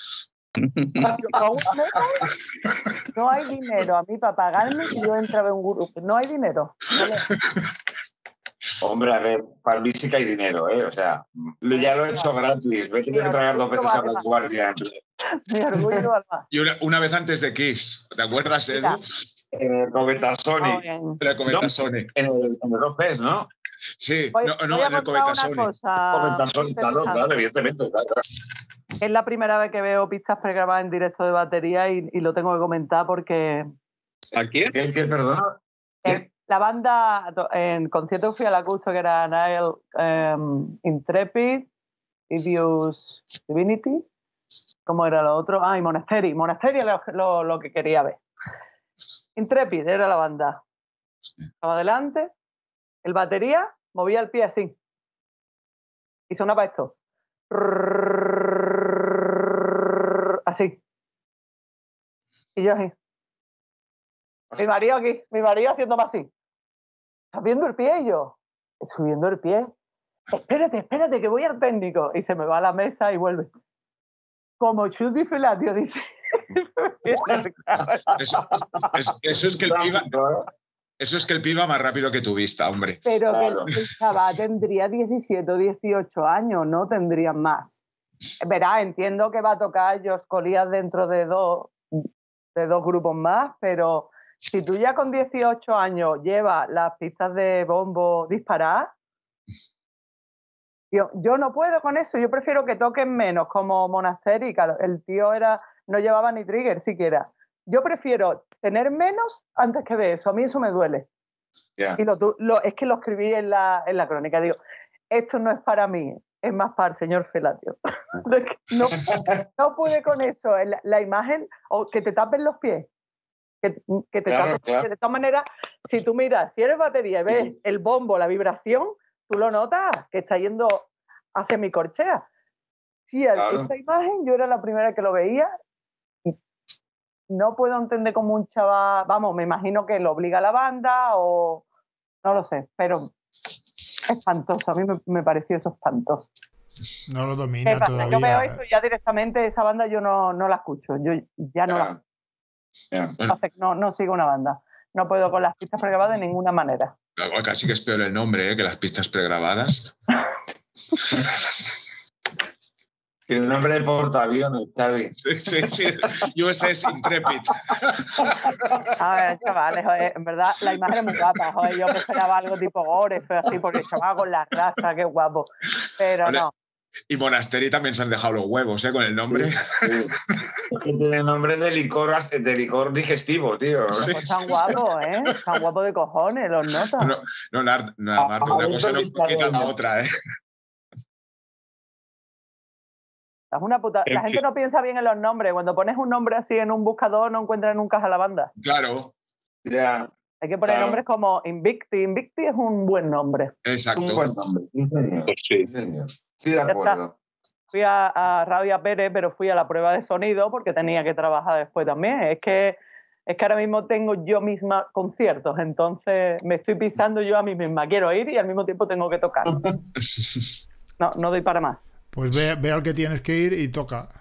No hay dinero a mí para pagarme y yo entraba en un grupo. No hay dinero. ¿Vale? Hombre, a ver, para mí sí que hay dinero, ¿eh? O sea, ya lo he hecho gratis. Me he tenido que traer dos veces a la guardia. Mi orgullo al más. Y una, una vez antes de Kiss, ¿te acuerdas, Edu? Mira. En el Cometa Sony. En el Cometa no, Sony. En el, en el Rockfest, ¿no? Sí, voy, no, no voy en el Cometa Sony. Cometa Sony, claro, claro, evidentemente, claro. Es la primera vez que veo pistas pregrabadas en directo de batería y, y lo tengo que comentar porque... ¿A quién? ¿Qué, qué perdona? ¿Qué? La banda, en concierto fui a la Custo, que era Nile, um, Intrepid, Idius Divinity, ¿cómo era lo otro? Ah, y Monastery. Monastery era lo, lo, lo que quería ver. Intrepid era la banda. Estaba adelante, el batería movía el pie así. Y sonaba esto. Así. Y yo así. Mi marido aquí, mi marido haciéndome así. ¿Estás viendo el pie? Y yo, estoy viendo el pie. Espérate, espérate, que voy al técnico. Y se me va a la mesa y vuelve. Como Chudy Felatio, dice. Eso, es, eso es que el piba... Eso es que el piba más rápido que tu vista, hombre. Pero claro. que el chaval tendría diecisiete o dieciocho años, no tendría más. Verá, entiendo que va a tocar Josh Colías dentro de dos, de dos grupos más, pero si tú ya con dieciocho años llevas las pistas de bombo disparadas, yo, yo no puedo con eso, yo prefiero que toquen menos, como Monastery, el tío era, no llevaba ni trigger siquiera. Yo prefiero tener menos antes que ver eso. A mí eso me duele. Yeah. Y lo, lo, es que lo escribí en la, en la crónica. Digo, esto no es para mí, es más para el señor Felatio. No, no pude con eso. La, la imagen, o que te tapen los pies. Que, que te claro, tapen, claro. que de todas maneras, si tú miras, si eres batería y ves el bombo, la vibración, tú lo notas, que está yendo a semicorchea. Sí, claro. Esa imagen yo era la primera que lo veía. No puedo entender cómo un chaval, vamos, me imagino que lo obliga a la banda o no lo sé, pero espantoso, a mí me, me pareció eso espantoso. No lo domina todavía. Yo veo eso y ya directamente esa banda yo no, no la escucho, yo ya no yeah. la yeah. no, no sigo una banda, no puedo con las pistas pregrabadas de ninguna manera. Casi que es peor el nombre, ¿eh? Que las pistas pregrabadas. Tiene un nombre de portaaviones, Xavi. Sí, sí, sí. U S S Intrepid. A ver, chavales, joder, en verdad la imagen es muy guapa. Joder, yo me esperaba algo tipo Gore, pero así, porque el chaval con la raza, qué guapo. Pero vale. No. Y Monastery también se han dejado los huevos, ¿eh? Con el nombre. Sí, sí. Es que tiene nombre de licor, de licor digestivo, tío. Sí, pues tan guapo, ¿eh? Tan guapo de cojones, los notas. No, no nada, nada más. Una cosa no quita la otra, ¿eh? Es una puta... La gente no piensa bien en los nombres. Cuando pones un nombre así en un buscador, no encuentras nunca a la banda. Claro. Ya. Yeah. Hay que poner claro. nombres como Invicti. Invicti es un buen nombre. Exacto. Un buen nombre. Sí, señor. Sí, señor. Sí, de acuerdo. Fui a, a Rabia Pérez, pero fui a la prueba de sonido porque tenía que trabajar después también. Es que, es que ahora mismo tengo yo misma conciertos, entonces me estoy pisando yo a mí misma. Quiero ir y al mismo tiempo tengo que tocar. No, no doy para más. Pues ve, ve al que tienes que ir y toca.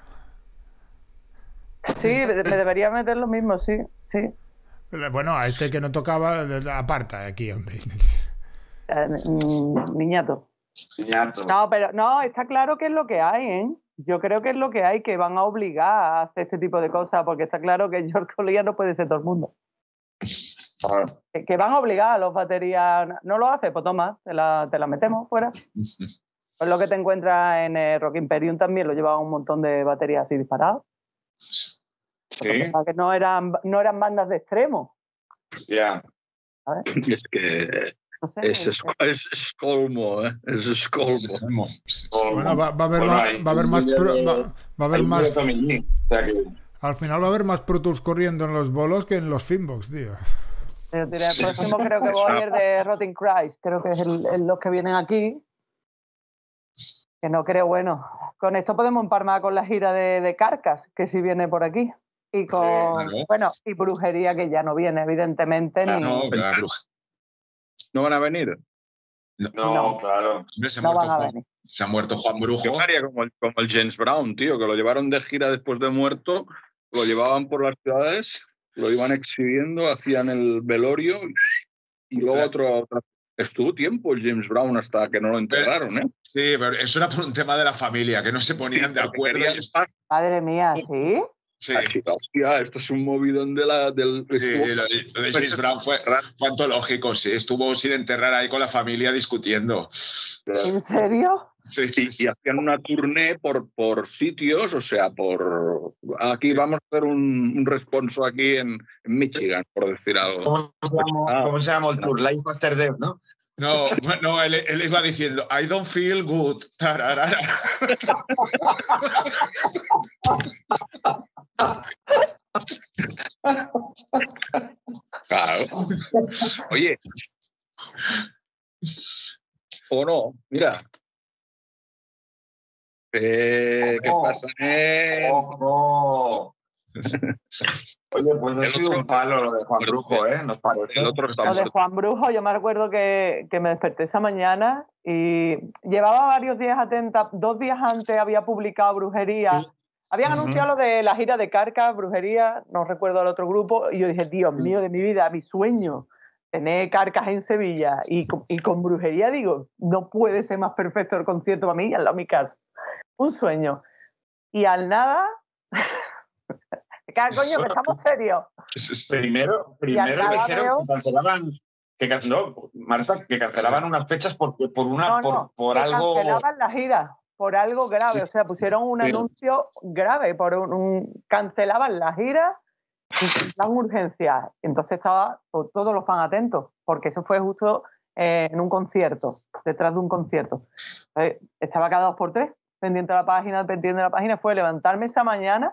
Sí, me debería meter lo mismo, sí, sí. Bueno, a este que no tocaba, aparta aquí, hombre. Eh, niñato. Niñato. No, pero no, está claro que es lo que hay, ¿eh? Yo creo que es lo que hay, que van a obligar a hacer este tipo de cosas, porque está claro que George Collier no puede ser todo el mundo. Claro. Que, que van a obligar a los baterías. ¿No lo hace? Pues toma, te la, te la metemos fuera. Pues lo que te encuentras en el Rock Imperium también lo llevaba un montón de baterías así disparadas. Sí. Que no eran, no eran bandas de extremo. Ya. Yeah. Es que no sé, es, es, es, es colmo, ¿eh? Es, es colmo. Bueno, va, va a haber bueno, más, hay, va a haber más, pro, de, va, va a haber más. También, o sea que... Al final va a haber más Pro Tools corriendo en los bolos que en los Finbox, tío. Yo diré, el próximo creo que voy a ir de Rotting Christ, creo que es el, el, los que vienen aquí. Que no creo, bueno, con esto podemos empalmar con la gira de, de Carcass, que sí viene por aquí. Y con, sí, claro. Bueno, y Brujería, que ya no viene, evidentemente. Claro, ni... No, la bruja. ¿No van a venir? No, no claro. Hombre, se, ha no muerto van a Juan, venir. se ha muerto Juan Brujo. Yo haría como el, como el James Brown, tío, que lo llevaron de gira después de muerto, lo llevaban por las ciudades, lo iban exhibiendo, hacían el velorio y luego otro... otro Estuvo tiempo el James Brown hasta que no lo enterraron, ¿eh? Sí, pero eso era por un tema de la familia, que no se ponían de acuerdo. Y... Madre mía, ¿sí? Sí. Ay, hostia, esto es un movidón de la, del... Sí, estuvo... lo, de, lo de James Brown fue, fue antológico, sí. Estuvo sin enterrar ahí con la familia discutiendo. ¿En serio? Sí, sí, sí. Y hacían una tournée por, por sitios, o sea, por... Aquí vamos a hacer un, un responso aquí en, en Michigan, por decir algo. ¿Cómo se llama, ¿cómo se llama el tour? Life After Death, ¿no? No, no él, él iba diciendo, I don't feel good. Tararara. Claro. Oye. O no, mira. Eh, ¿Qué oh, pasa? Eh? Oh, oh. Oye, pues ha sido un palo lo de Juan Brujo, ¿eh? Nos parece. El otro lo de Juan Brujo, yo me recuerdo que, que me desperté esa mañana y llevaba varios días atenta. Dos días antes había publicado Brujería. Sí. Habían uh-huh. anunciado lo de la gira de Carcass, Brujería, no recuerdo el otro grupo, y yo dije, Dios sí. mío de mi vida, mi sueño, tener Carcass en Sevilla y con, y con Brujería, digo, no puede ser más perfecto el concierto para mí, al lado de mi casa. Un sueño. Y al nada... Coño, que estamos serios. Primero, primero dijeron veo... que cancelaban, que, no, Marta, que cancelaban unas fechas por, por, una, no, no, por, por que algo... cancelaban la gira, por algo grave. Sí. O sea, pusieron un sí. anuncio grave, por un, un, cancelaban la gira y dan urgencia. Entonces estaba pues, todos los fans atentos, porque eso fue justo eh, en un concierto, detrás de un concierto. Entonces, estaba cada dos por tres, pendiente de la página, pendiente de la página. Fue levantarme esa mañana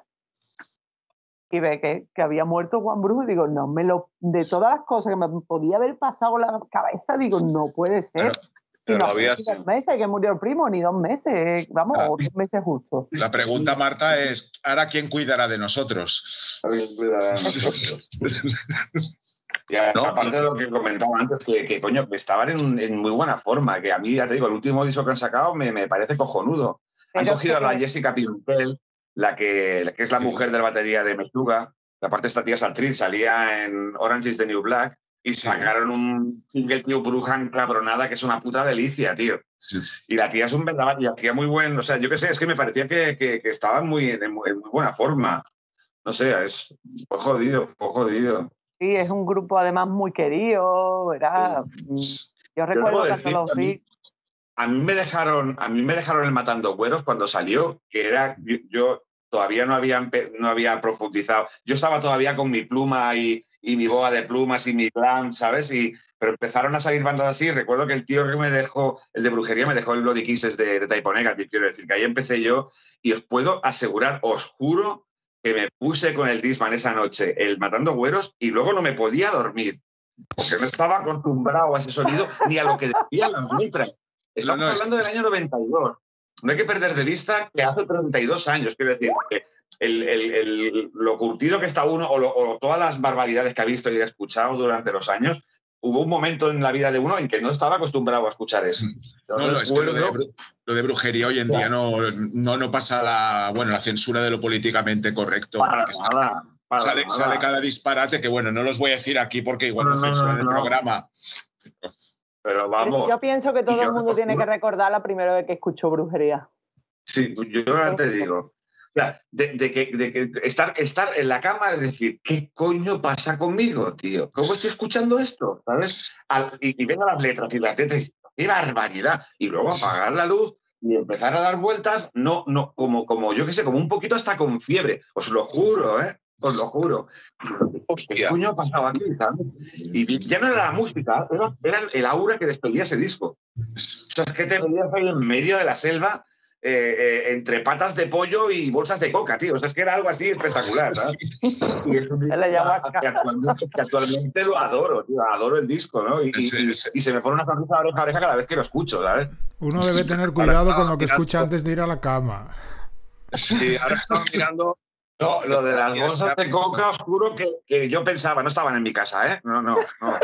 y ve que, que había muerto Juan Brujo y digo, no, me lo, de todas las cosas que me podía haber pasado la cabeza, digo, no puede ser. Pero, pero si no había... hace dos meses que murió el primo, ni dos meses, vamos, ah, dos meses justo. La pregunta, Marta, es, ¿ahora quién cuidará de nosotros? ¿Quién cuidará de nosotros? Y a, no, aparte de lo que comentaba antes, que, que coño, que estaban en, en muy buena forma, que a mí, ya te digo, el último disco que han sacado me, me parece cojonudo. Pero han cogido que... a la Jessica Pimentel, La que, la que es la mujer de la batería de Meshuggah. Aparte, esta tía es actriz, salía en Orange is the New Black y sacaron un single, tío, Bruja Encabronada, que es una puta delicia, tío. Sí. Y la tía es un vendaval y hacía muy buen... O sea, yo qué sé, es que me parecía que, que, que estaban muy, en, en muy buena forma. No sé, es fue jodido, fue jodido. Sí, es un grupo además muy querido, ¿verdad? Sí. Yo recuerdo que hasta los vi... A mí me dejaron, a mí me dejaron el Matando Güeros cuando salió, que era, yo, yo todavía no había, no había profundizado. Yo estaba todavía con mi pluma y, y mi boa de plumas y mi glam, ¿sabes? Y, pero empezaron a salir bandas así. Recuerdo que el tío que me dejó, el de Brujería, me dejó el Bloody Kisses de, de Type O Negative, quiero decir, que ahí empecé yo y os puedo asegurar, os juro que me puse con el Discman esa noche, el Matando Güeros, y luego no me podía dormir, porque no estaba acostumbrado a ese sonido ni a lo que decían las letras. Estamos no, no, hablando del año noventa y dos. No hay que perder de vista que hace treinta y dos años, quiero decir, que el, el, el, lo curtido que está uno o, lo, o todas las barbaridades que ha visto y ha escuchado durante los años, hubo un momento en la vida de uno en que no estaba acostumbrado a escuchar eso. No, no, es que lo, de, lo de brujería hoy en día no, no, no pasa la, bueno, la censura de lo políticamente correcto. Para nada. Para sale, nada. sale cada disparate que, bueno, no los voy a decir aquí porque igual no, no censuran no, no, el programa. Pero vamos. Yo pienso que todo el mundo tiene juro. que recordar la primera vez que escuchó Brujería. Sí, yo ahora te digo. O sea, de, de, que, de que estar, estar en la cama es decir, ¿qué coño pasa conmigo, tío? ¿Cómo estoy escuchando esto? ¿Sabes? Al, y, y vengan las letras y las letras, ¡qué barbaridad! Y luego apagar la luz y empezar a dar vueltas, no, no, como, como yo qué sé, como un poquito hasta con fiebre. Os lo juro, ¿eh? Os lo juro. Hostia. ¿Qué coño ha pasado aquí? ¿Sabes? Y ya no era la música, era, era el aura que despedía ese disco. O sea, es que te veías ahí en medio de la selva, eh, eh, entre patas de pollo y bolsas de coca, tío. O sea, es que era algo así espectacular, ¿sabes? Y es un disco que actualmente, que actualmente lo adoro, tío. Adoro el disco, ¿no? Y, Sí, y, sí. y se me pone una sonrisa de oreja a oreja cada vez que lo escucho, ¿sabes? Uno debe tener cuidado con lo que escucha antes de ir a la cama. Sí, ahora estaba mirando... No, lo de las bolsas de coca, os juro que, que yo pensaba, no estaban en mi casa, ¿eh? No, no, no.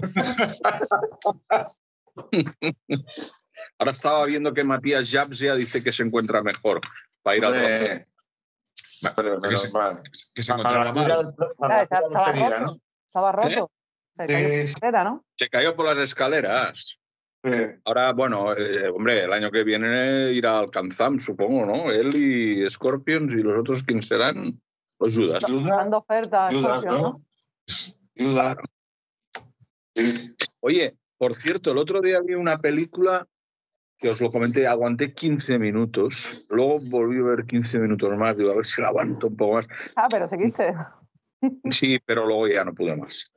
Ahora estaba viendo que Matías Jabs ya dice que se encuentra mejor para ir Hombre, al pero, pero, que, se, vale. que se encontraba mal. Ah, estaba, estaba roto. ¿no? Estaba roto. Se cayó por la escalera, ¿no? Se cayó por las escaleras. Sí. Ahora, bueno, eh, hombre, el año que viene irá al Kanzam, supongo, ¿no? Él y Scorpions y los otros, ¿quién serán? Los Judas. Dando ofertas. Judas, ¿no? Judas. Sí. Oye, por cierto, el otro día vi una película que os lo comenté, aguanté quince minutos, luego volví a ver quince minutos más, digo, a ver si la aguanto un poco más. Ah, pero seguiste. Sí, pero luego ya no pude más.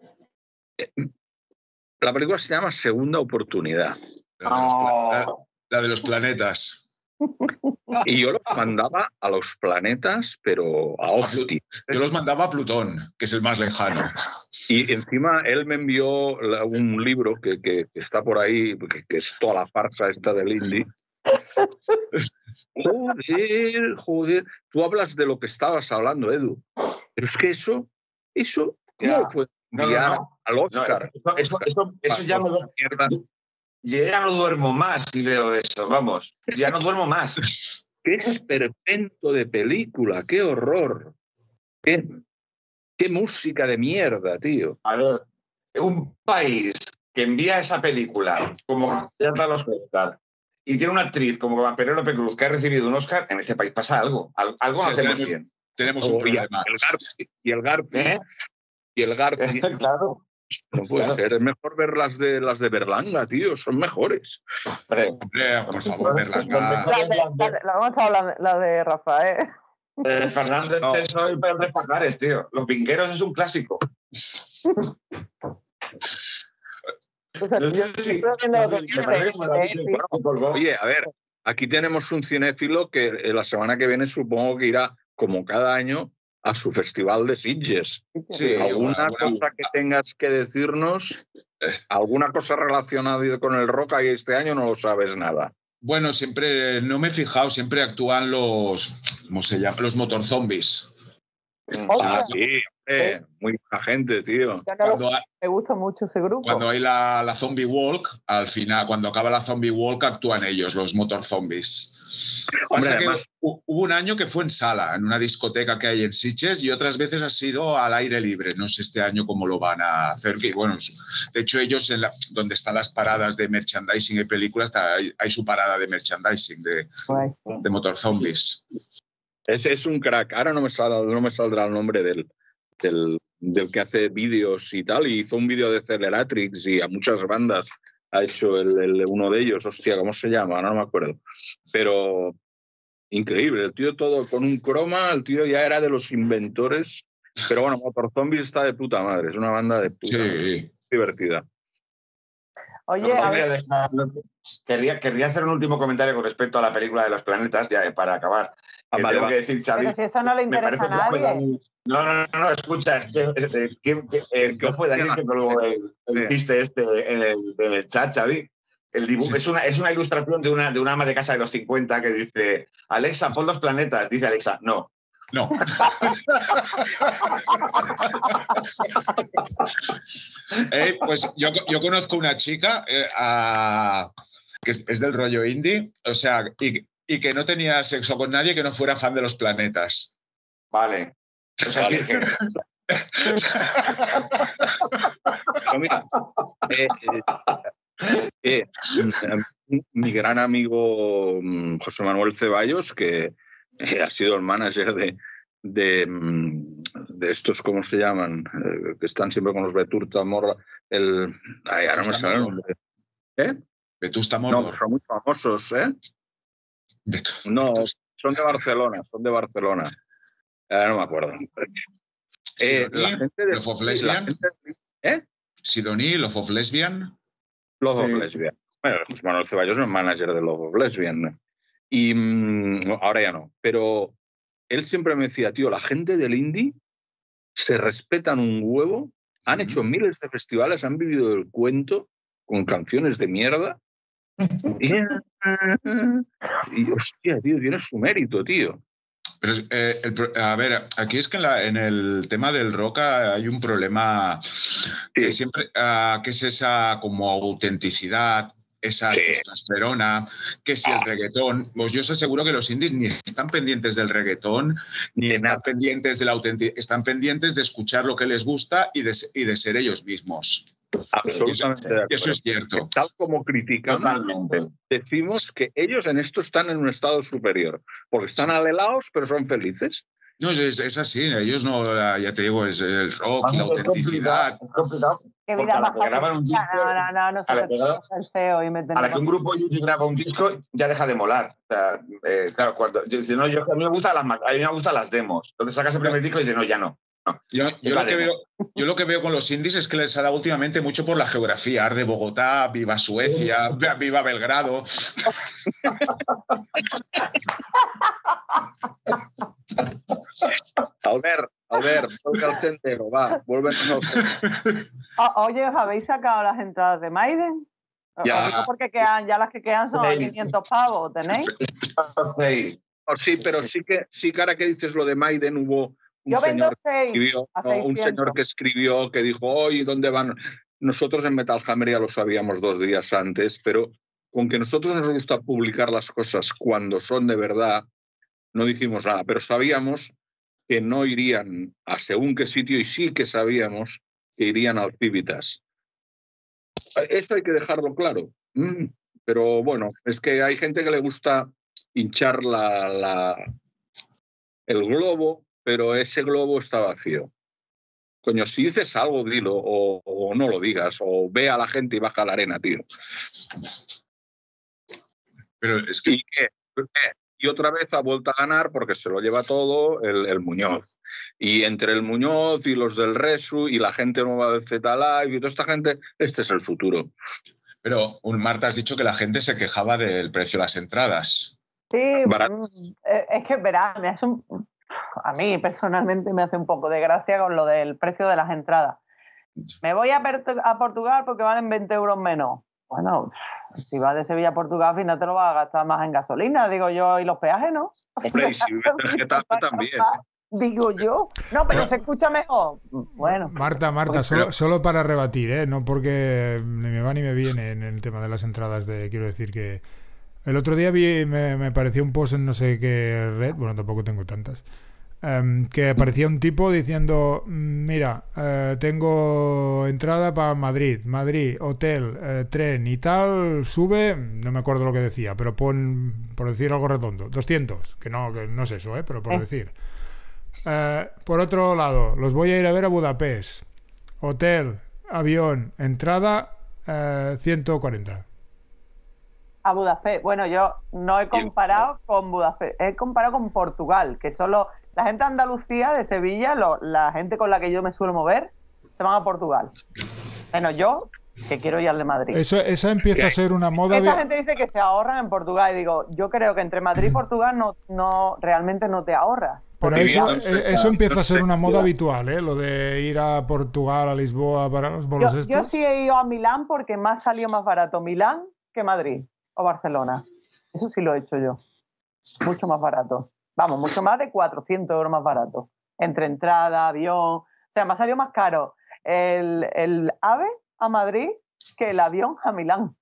La película se llama Segunda Oportunidad. La de los, la, la de los planetas. Y yo los mandaba a los planetas, pero a hostia. Yo los mandaba a Plutón, que es el más lejano. Y encima él me envió un libro que, que, que está por ahí, que, que es toda la farsa esta del indie. Joder, joder. Tú hablas de lo que estabas hablando, Edu. Pero es que eso, eso, ¿cómo lo puedes enviar no, no, no. al Oscar? No, eso, eso, eso, eso ya me lo... Yo ya no duermo más si veo eso, vamos. Ya no duermo más. ¡Qué esperpento de película! ¡Qué horror! ¡Qué, qué música de mierda, tío! A ver, un país que envía esa película como ya da los Oscar y tiene una actriz como Penélope Cruz que ha recibido un Oscar, en ese país pasa algo. Algo no sí, hacemos tenemos, bien. Tenemos un oh, problema. Y el Garci. Y el Garci. ¿Eh? Y el Garci. Claro. No puede claro. ser. Es mejor ver las de, las de Berlanga, tío. Son mejores. Hombre, Hombre, por favor, Berlanga. La, de, la, de, la, vamos a hablar la de Rafael. Eh, Fernández no. Teso y Pedro Pajares, tío. Los Vingueros es un clásico. Oye, a ver, aquí tenemos un cinéfilo que la semana que viene supongo que irá, como cada año, a su festival de Sitges. Sí, ¿Alguna bueno, cosa bueno. que tengas que decirnos? ¿Alguna cosa relacionada con el rock ahí este año? No lo sabes nada. Bueno, siempre, no me he fijado, siempre actúan los, ¿cómo se llama? Los motorzombies. Ah, sí, eh, muy buena gente, tío. Cuando hay, me gusta mucho ese grupo. Cuando hay la, la zombie walk, al final, cuando acaba la zombie walk, actúan ellos, los motorzombies. Hombre, Pasa además... que hubo un año que fue en sala, en una discoteca que hay en Sitges, y otras veces ha sido al aire libre. No sé este año cómo lo van a hacer. Y bueno, de hecho, ellos, en la, donde están las paradas de merchandising y películas, está, hay, hay su parada de merchandising de, de motorzombies. Es, es un crack. Ahora no me, sal, no me saldrá el nombre del, del, del que hace vídeos y tal. Y hizo un vídeo de Celeratrix y a muchas bandas ha hecho el, el, uno de ellos. Hostia, ¿cómo se llama? No me acuerdo. Pero increíble. El tío todo con un croma. El tío ya era de los inventores. Pero bueno, Motorzombies está de puta madre. Es una banda de puta sí. madre. Divertida. Oye, no, a ver... dejar, querría, querría hacer un último comentario con respecto a la película de los planetas, ya para acabar. Ah, que vale, tengo va. que decir, Xavi, pero si eso no le interesa a nadie. No, no, no, no, escucha, es que, eh, que, que eh, no fue Daniel que colgó el, el chiste este en el, en el chat, Xavi. El dibujo sí. es, una, es una ilustración de una, de una ama de casa de los cincuenta que dice: Alexa, pon los planetas. Dice Alexa, no. No. eh, pues yo, yo conozco una chica eh, a, que es, es del rollo indie, o sea, y, y que no tenía sexo con nadie que no fuera fan de los planetas. Vale. O sea, vale. Es virgen. Pero mira, eh, eh, eh, mi gran amigo José Manuel Ceballos, que eh, ha sido el manager de, de, de estos, ¿cómo se llaman? Eh, que están siempre con los Vetusta Morla. El, ay, ahora no me sale el nombre. ¿Eh? Vetusta Morla. No, son muy famosos, ¿eh? No, son de Barcelona, son de Barcelona. Eh, no me acuerdo. Eh, Sidoní, la gente de, Love of Lesbian. Gente, ¿eh? Sidoní, Love of Lesbian. Love sí. of Lesbian. Bueno, José Manuel Ceballos es el manager de Love of Lesbian. Y mmm, ahora ya no. Pero él siempre me decía, tío, la gente del indie se respetan un huevo, han hecho miles de festivales, han vivido el cuento con canciones de mierda. Y, y hostia, tío, tiene su mérito, tío. Pero, eh, el, a ver, aquí es que en, la, en el tema del rock hay un problema que sí. siempre, uh, que es esa como autenticidad, esa sí. testosterona, que si el reggaetón, pues yo os aseguro que los indies ni están pendientes del reggaetón, ni de están nada. pendientes de la autenticidad, están pendientes de escuchar lo que les gusta y de, y de ser ellos mismos. Absolutamente. Eso, eso es cierto. Tal como criticamos, Totalmente. decimos que ellos en esto están en un estado superior, porque están alelados, pero son felices. No, es, es así, ellos no, ya te digo, es el rock, ah, la autenticidad. Es complicado. Qué vida más graban un disco, no, no, no, no, a la, que, el C E O y me a la que un grupo graba un disco ya deja de molar. O sea, eh, claro, cuando yo, si no, yo, a mí me gustan las, a mí me gustan las demos. Entonces sacas el primer disco y dices, no, ya no. No, yo, yo, lo que veo, yo lo que veo con los indies es que les ha dado últimamente mucho por la geografía. Arde Bogotá, viva Suecia, viva Belgrado. Albert, Albert, vuelve al sendero, va, vuelve al sendero. Oye, ¿os habéis sacado las entradas de Maiden? Ya. Porque quedan, ya las que quedan son a quinientos pavos, ¿tenéis? Oh, sí, pero sí que, sí que ahora que dices lo de Maiden hubo... Un Yo vendo señor, seis escribió, no, un señor que escribió, que dijo, oye, ¿dónde van? Nosotros en Metal Hammer ya lo sabíamos dos días antes, pero con que nosotros nos gusta publicar las cosas cuando son de verdad, no dijimos nada, pero sabíamos que no irían a según qué sitio y sí que sabíamos que irían al Civitas. Eso hay que dejarlo claro. Mm, pero bueno, es que hay gente que le gusta hinchar la, la, el globo, pero ese globo está vacío. Coño, si dices algo, dilo, o, o no lo digas, o ve a la gente y baja a la arena, tío. Pero es que... ¿Y qué? ¿Qué? Y otra vez ha vuelto a ganar porque se lo lleva todo el, el Muñoz. Y entre el Muñoz y los del Resu y la gente nueva del Z-Live y toda esta gente, este es el futuro. Pero, Marta, has dicho que la gente se quejaba del precio de las entradas. Sí, Barato. Es que, verás, me hace un... a mí personalmente me hace un poco de gracia con lo del precio de las entradas. Me voy a, a Portugal porque valen veinte euros menos. Bueno, si vas de Sevilla a Portugal, al final te lo vas a gastar más en gasolina, digo yo, y los peajes, ¿no? Hombre, y si ves el Getafe también. Digo yo. No, pero bueno, se escucha mejor. Bueno. Marta, Marta, solo, solo para rebatir, ¿eh? No porque ni me va ni me viene en el tema de las entradas, de quiero decir que el otro día vi, me, me pareció un post en no sé qué red, bueno, tampoco tengo tantas, Um, que aparecía un tipo diciendo, mira, uh, tengo entrada para Madrid, Madrid, hotel, uh, tren y tal, sube, no me acuerdo lo que decía, pero pon, por decir algo redondo, doscientos, que no, que no es eso, ¿eh? Pero por decir. Uh, por otro lado, los voy a ir a ver a Budapest, hotel, avión, entrada, uh, ciento cuarenta. A Budapest, bueno, yo no he comparado con Budapest, he comparado con Portugal, que solo... La gente de Andalucía, de Sevilla, lo, la gente con la que yo me suelo mover, se van a Portugal. Menos yo, que quiero ir al de Madrid. Eso, esa empieza a ser una moda... Esta gente dice que se ahorran en Portugal. Y digo, yo creo que entre Madrid y Portugal no, no realmente no te ahorras. Pero eso, eso empieza a ser una moda habitual, ¿eh? Lo de ir a Portugal, a Lisboa, para los bolos yo, estos. Yo sí he ido a Milán porque me ha salido más barato Milán que Madrid o Barcelona. Eso sí lo he hecho yo. Mucho más barato. Vamos, mucho más de cuatrocientos euros más barato. Entre entrada, avión... O sea, me ha salido más caro el, el AVE a Madrid que el avión a Milán.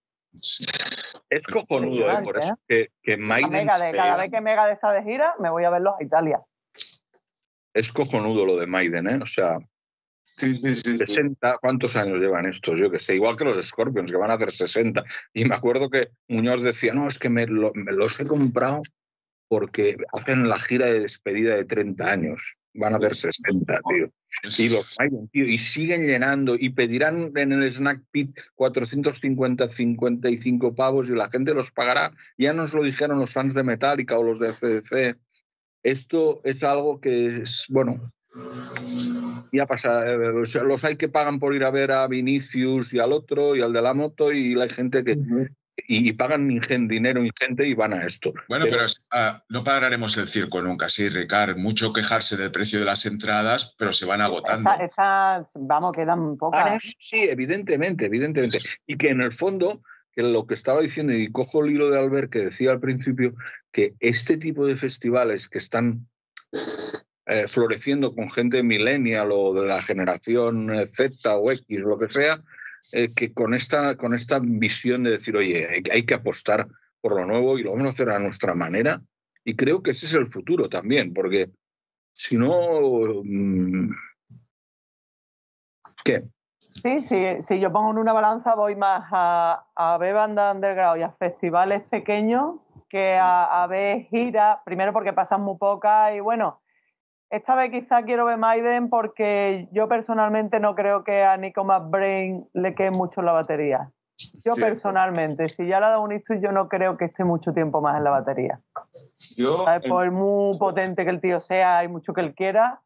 Es cojonudo, ¿eh? Por eso que, que Maiden... De, cada vez que Megadeth está de gira, me voy a verlos a Italia. Es cojonudo lo de Maiden, ¿eh? O sea... Sí, sí, sí, sesenta, ¿cuántos años llevan estos? Yo que sé, igual que los Scorpions, que van a hacer sesenta. Y me acuerdo que Muñoz decía, no, es que me, lo, me los he comprado porque hacen la gira de despedida de treinta años. Van a hacer sesenta, tío. Y los Maiden, tío, y siguen llenando y pedirán en el Snack Pit cuatrocientos cincuenta, cincuenta y cinco pavos y la gente los pagará. Ya nos lo dijeron los fans de Metallica o los de C D C. Esto es algo que es, bueno, ya pasa. Los hay que pagan por ir a ver a Vinicius y al otro y al de la moto, y hay gente que, y, y pagan ingen, dinero ingente y van a esto. Bueno, pero, pero uh, no pararemos el circo nunca, sí, Ricard. Mucho quejarse del precio de las entradas, pero se van agotando. Esta, esta, vamos, quedan pocas. Ah, no, sí, evidentemente, evidentemente. Y que en el fondo, que lo que estaba diciendo, y cojo el hilo de Albert que decía al principio, que este tipo de festivales que están eh, floreciendo con gente millennial o de la generación Z o X, lo que sea, eh, que con esta, con esta visión de decir, oye, hay, hay que apostar por lo nuevo y lo vamos a hacer a nuestra manera, y creo que ese es el futuro también, porque si no... Mmm, ¿qué? Sí, sí, si yo pongo en una balanza voy más a, a ver bandas underground y a festivales pequeños que a, a ver giras, primero porque pasan muy pocas y bueno, esta vez quizá quiero ver Maiden porque yo personalmente no creo que a Nico McBrain le quede mucho la batería. Yo sí, personalmente, si ya le ha dado un ictus, yo no creo que esté mucho tiempo más en la batería. Yo, ¿sabes? Por eh, muy potente que el tío sea, hay mucho que él quiera.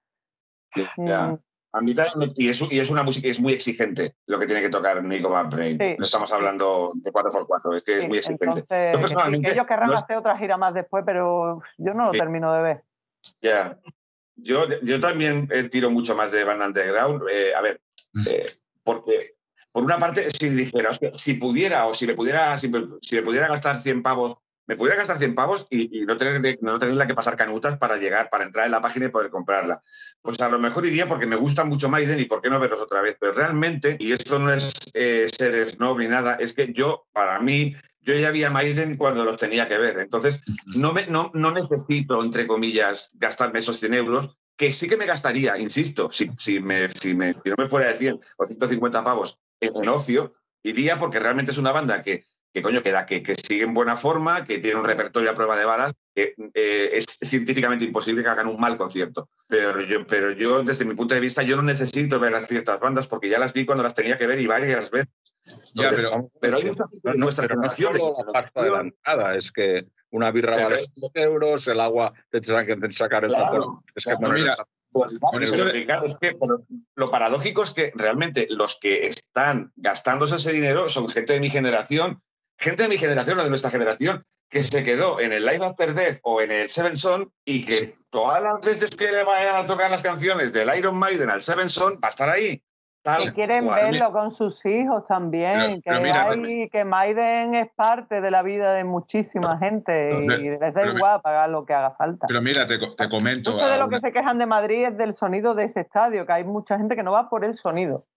Ya. Mm. A mí también, y es, y es una música, es muy exigente lo que tiene que tocar Nico McBrain. Sí. No estamos hablando de cuatro por cuatro, es que sí, es muy exigente. Entonces, yo personalmente, ellos querrán no es... hacer otra gira más después, pero yo no lo sí. termino de ver. Ya. Yeah. Yo, yo también tiro mucho más de banda underground. Eh, a ver, eh, porque por una parte, si dijera, si pudiera o si me pudiera, si me, si me pudiera gastar cien pavos, me pudiera gastar cien pavos y, y no, tener, no tenerla que pasar canutas para llegar, para entrar en la página y poder comprarla. Pues a lo mejor iría porque me gusta mucho Maiden y por qué no verlos otra vez. Pero realmente, y esto no es eh, ser snob ni nada, es que yo, para mí, yo ya vi a Maiden cuando los tenía que ver. Entonces, no, me, no, no necesito, entre comillas, gastarme esos cien euros, que sí que me gastaría, insisto, si, si, me, si, me, si no me fuera de cien o ciento cincuenta pavos en, en ocio, iría porque realmente es una banda que, que coño, que, da, que, que sigue en buena forma, que tiene un repertorio a prueba de balas, que eh, es científicamente imposible que hagan un mal concierto. Pero yo, pero yo, desde mi punto de vista, yo no necesito ver a ciertas bandas porque ya las vi cuando las tenía que ver y varias veces. Entonces, ya, pero, pero hay muchas no, no, nuestra pero no solo la parte adelantada, es que una birra vale seis euros, el agua te tienen que sacar el claro, tapón. Es que claro, mira, pues, con esto de... es que lo paradójico es que realmente los que están gastándose ese dinero son gente de mi generación, gente de mi generación o de nuestra generación, que se quedó en el Live After Death o en el Seven Son y que sí. todas las veces que le vayan a tocar las canciones del Iron Maiden al Seven Son va a estar ahí. Tal que quieren cual. verlo con sus hijos también, pero, que, pero mira, hay, que Maiden es parte de la vida de muchísima gente y pero, les da igual pagar lo que haga falta. Pero mira, te, te comento... Mucho de lo que se quejan de Madrid es del sonido de ese estadio, que hay mucha gente que no va por el sonido.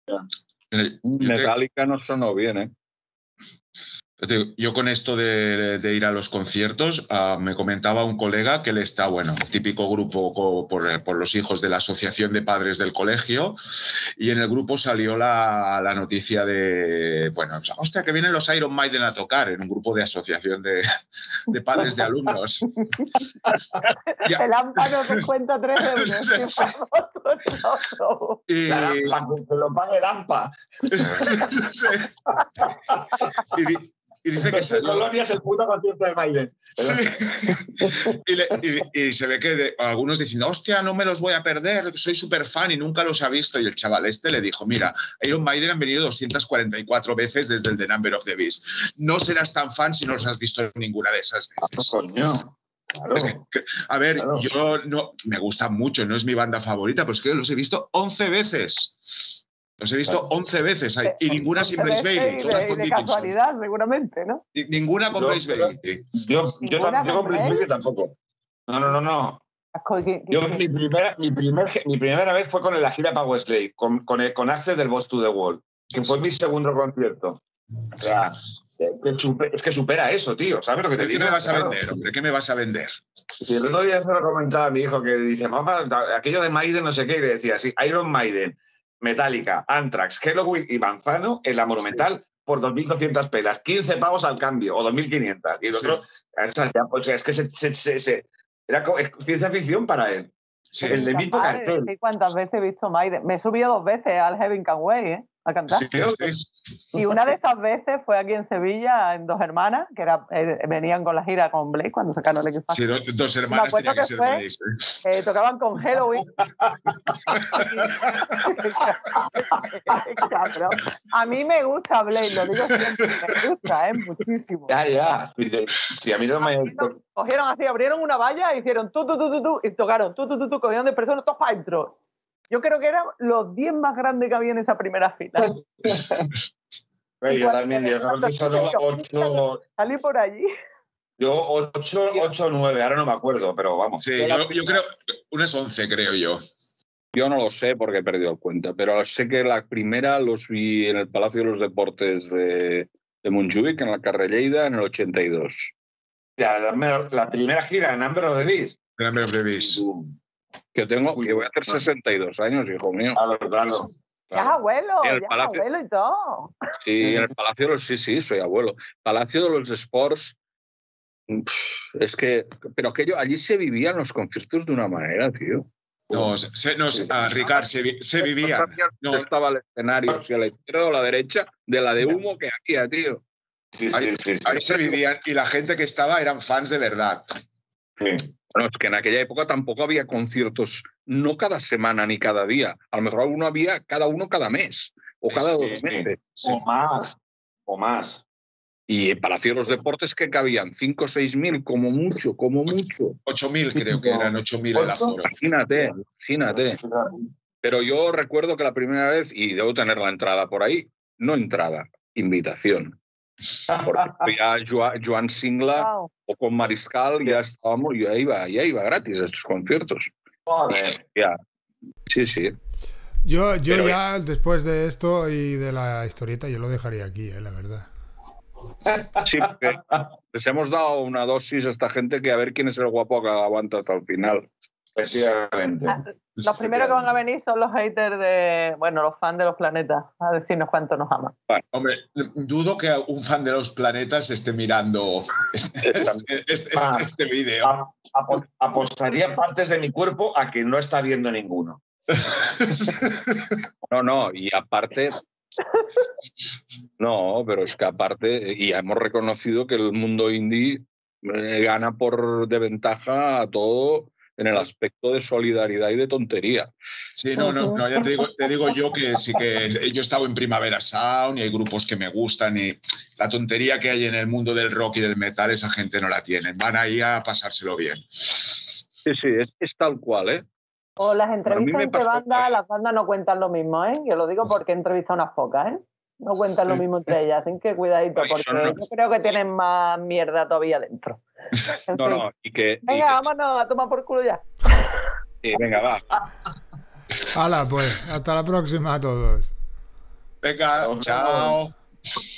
Metallica no sonó bien, ¿eh? Yo con esto de, de ir a los conciertos, uh, me comentaba un colega que él está, bueno, típico grupo por, por los hijos de la Asociación de Padres del Colegio, y en el grupo salió la, la noticia de, bueno, hostia, que vienen los Iron Maiden a tocar, en un grupo de asociación de, de padres de alumnos. El ámpano te cuenta tres euros. Y... Lampa, que lo pague Lampa. y, Y dice que se... Colonia es el puto concierto de Maiden. Sí. y, le, y, y se ve que de, algunos dicen, hostia, no me los voy a perder, soy súper fan y nunca los ha visto. Y el chaval este le dijo, mira, Iron Maiden han venido doscientas cuarenta y cuatro veces desde el The Number of the Beast. No serás tan fan si no los has visto ninguna de esas veces. Coño. Claro. Pues, a ver, claro. yo no, me gusta mucho, no es mi banda favorita, pero es que los he visto once veces. Los he visto once veces hay, y ninguna sin Blaze Bayley. De, de, de casualidad, seguramente, ¿no? Y, ninguna con Blaze Bayley. Yo, yo, yo, yo con Blaze Bayley tampoco. No, no, no, no. Yo, mi, primera, mi, primer, mi primera vez fue con la gira para Wesley, con, con, el, con Access del Boss to the Wall, que fue mi segundo concierto. O sea, que super, es que supera eso, tío. ¿Sabes lo que te ¿Qué digo? ¿Qué me vas a claro. vender, hombre? ¿Qué me vas a vender? Y el otro día se lo comentaba a mi hijo que dice, mamá, aquello de Maiden, no sé qué, y le decía así, Iron Maiden, Metallica, Anthrax, Halloween y Manzano en la Monumental por dos mil doscientas pelas, quince pavos al cambio o dos mil quinientas. Y el otro, sí. pues, es que se, se, se, se, era ciencia ficción para él. Sí. El de mismo cartel. Sí, ¿cuántas veces he visto Maiden? Me he subido dos veces al Heaven Can Wait, ¿eh? a cantar. Sí, sí. Y una de esas veces fue aquí en Sevilla, en Dos Hermanas, que era, eh, venían con la gira con Blaze cuando sacaron el equipo. Sí, do, Dos Hermanas tenía que, que ser fue, Blaze. Eh, tocaban con Halloween. A mí me gusta Blaze, lo digo siempre, me gusta, ¿eh? Muchísimo. Ya, ya. Sí, a mí no me... Cogieron así, abrieron una valla, hicieron tú, tú, tú, tú, tú, y tocaron tú, tú, tú, tú, cogieron de personas, todos para adentro. Yo creo que eran los diez más grandes que había en esa primera fila. Hey, yo también, yo creo que solo ocho... Salí por allí. Yo ocho o nueve, ahora no me acuerdo, pero vamos. Sí, yo, yo creo, unas once creo yo. Yo no lo sé porque he perdido cuenta, pero sé que la primera los vi en el Palacio de los Deportes de, de Montjuïc, en la Carrer Lleida, en el ochenta y dos. Ya, la, la primera gira en Number of the Beast. Number of the Beast. Que tengo, que voy a hacer sesenta y dos años, hijo mío. Claro, claro. Ya es abuelo, ya Palacio, es abuelo y todo. Sí, en el Palacio de los... Sí, sí, soy abuelo. Palacio de los Sports, es que... Pero aquello, allí se vivían los conciertos de una manera, tío. No, se, no sí. uh, Ricard, se, se vivían. No estaba el escenario, si a la izquierda o a la derecha, de la de humo que había, tío. Sí, sí, ahí, sí, sí. ahí se vivían y la gente que estaba eran fans de verdad. Sí. Bueno, es que en aquella época tampoco había conciertos, no cada semana ni cada día. A lo mejor uno había cada uno cada mes o cada sí, dos meses. Sí. O más, o más. Y en Palacio de los Deportes que cabían cinco o seis mil, como mucho, como mucho. ocho mil creo que eran, ocho mil el aforo. Imagínate, imagínate. Pero yo recuerdo que la primera vez, y debo tener la entrada por ahí, no entrada, invitación. Porque ya Joan, Joan Singla wow. o con Mariscal ya estábamos, ya iba, ya iba gratis a estos conciertos. Joder. Ya. Sí, sí. Yo, yo Pero, ya, después de esto y de la historieta, yo lo dejaría aquí, eh, la verdad. Sí, porque les hemos dado una dosis a esta gente que a ver quién es el guapo que aguanta hasta el final. Efectivamente. Ah, los primeros que van a venir son los haters de, bueno, los fans de los planetas, a decirnos cuánto nos aman. Bueno, hombre, dudo que un fan de los planetas esté mirando este, este, este, ah, este vídeo. Apostaría partes de mi cuerpo a que no está viendo ninguno. No, no, y aparte... No, pero es que aparte, y hemos reconocido que el mundo indie gana por de ventaja a todo en el aspecto de solidaridad y de tontería. Sí, no, no, no ya te digo, te digo yo que sí que yo he estado en Primavera Sound y hay grupos que me gustan y la tontería que hay en el mundo del rock y del metal, esa gente no la tiene. Van ahí a pasárselo bien. Sí, sí, es, es tal cual, ¿eh? O las entrevistas entre bandas, las bandas no cuentan lo mismo, ¿eh? Yo lo digo porque he entrevistado unas pocas, ¿eh? No cuentan sí. lo mismo entre ellas, así que cuidadito, porque no. yo creo que tienen más mierda todavía dentro. En no, fin. no, y que... Venga, y que... vámonos a tomar por culo ya. Sí, venga, va. Hala, pues, hasta la próxima a todos. Venga, chao. chao.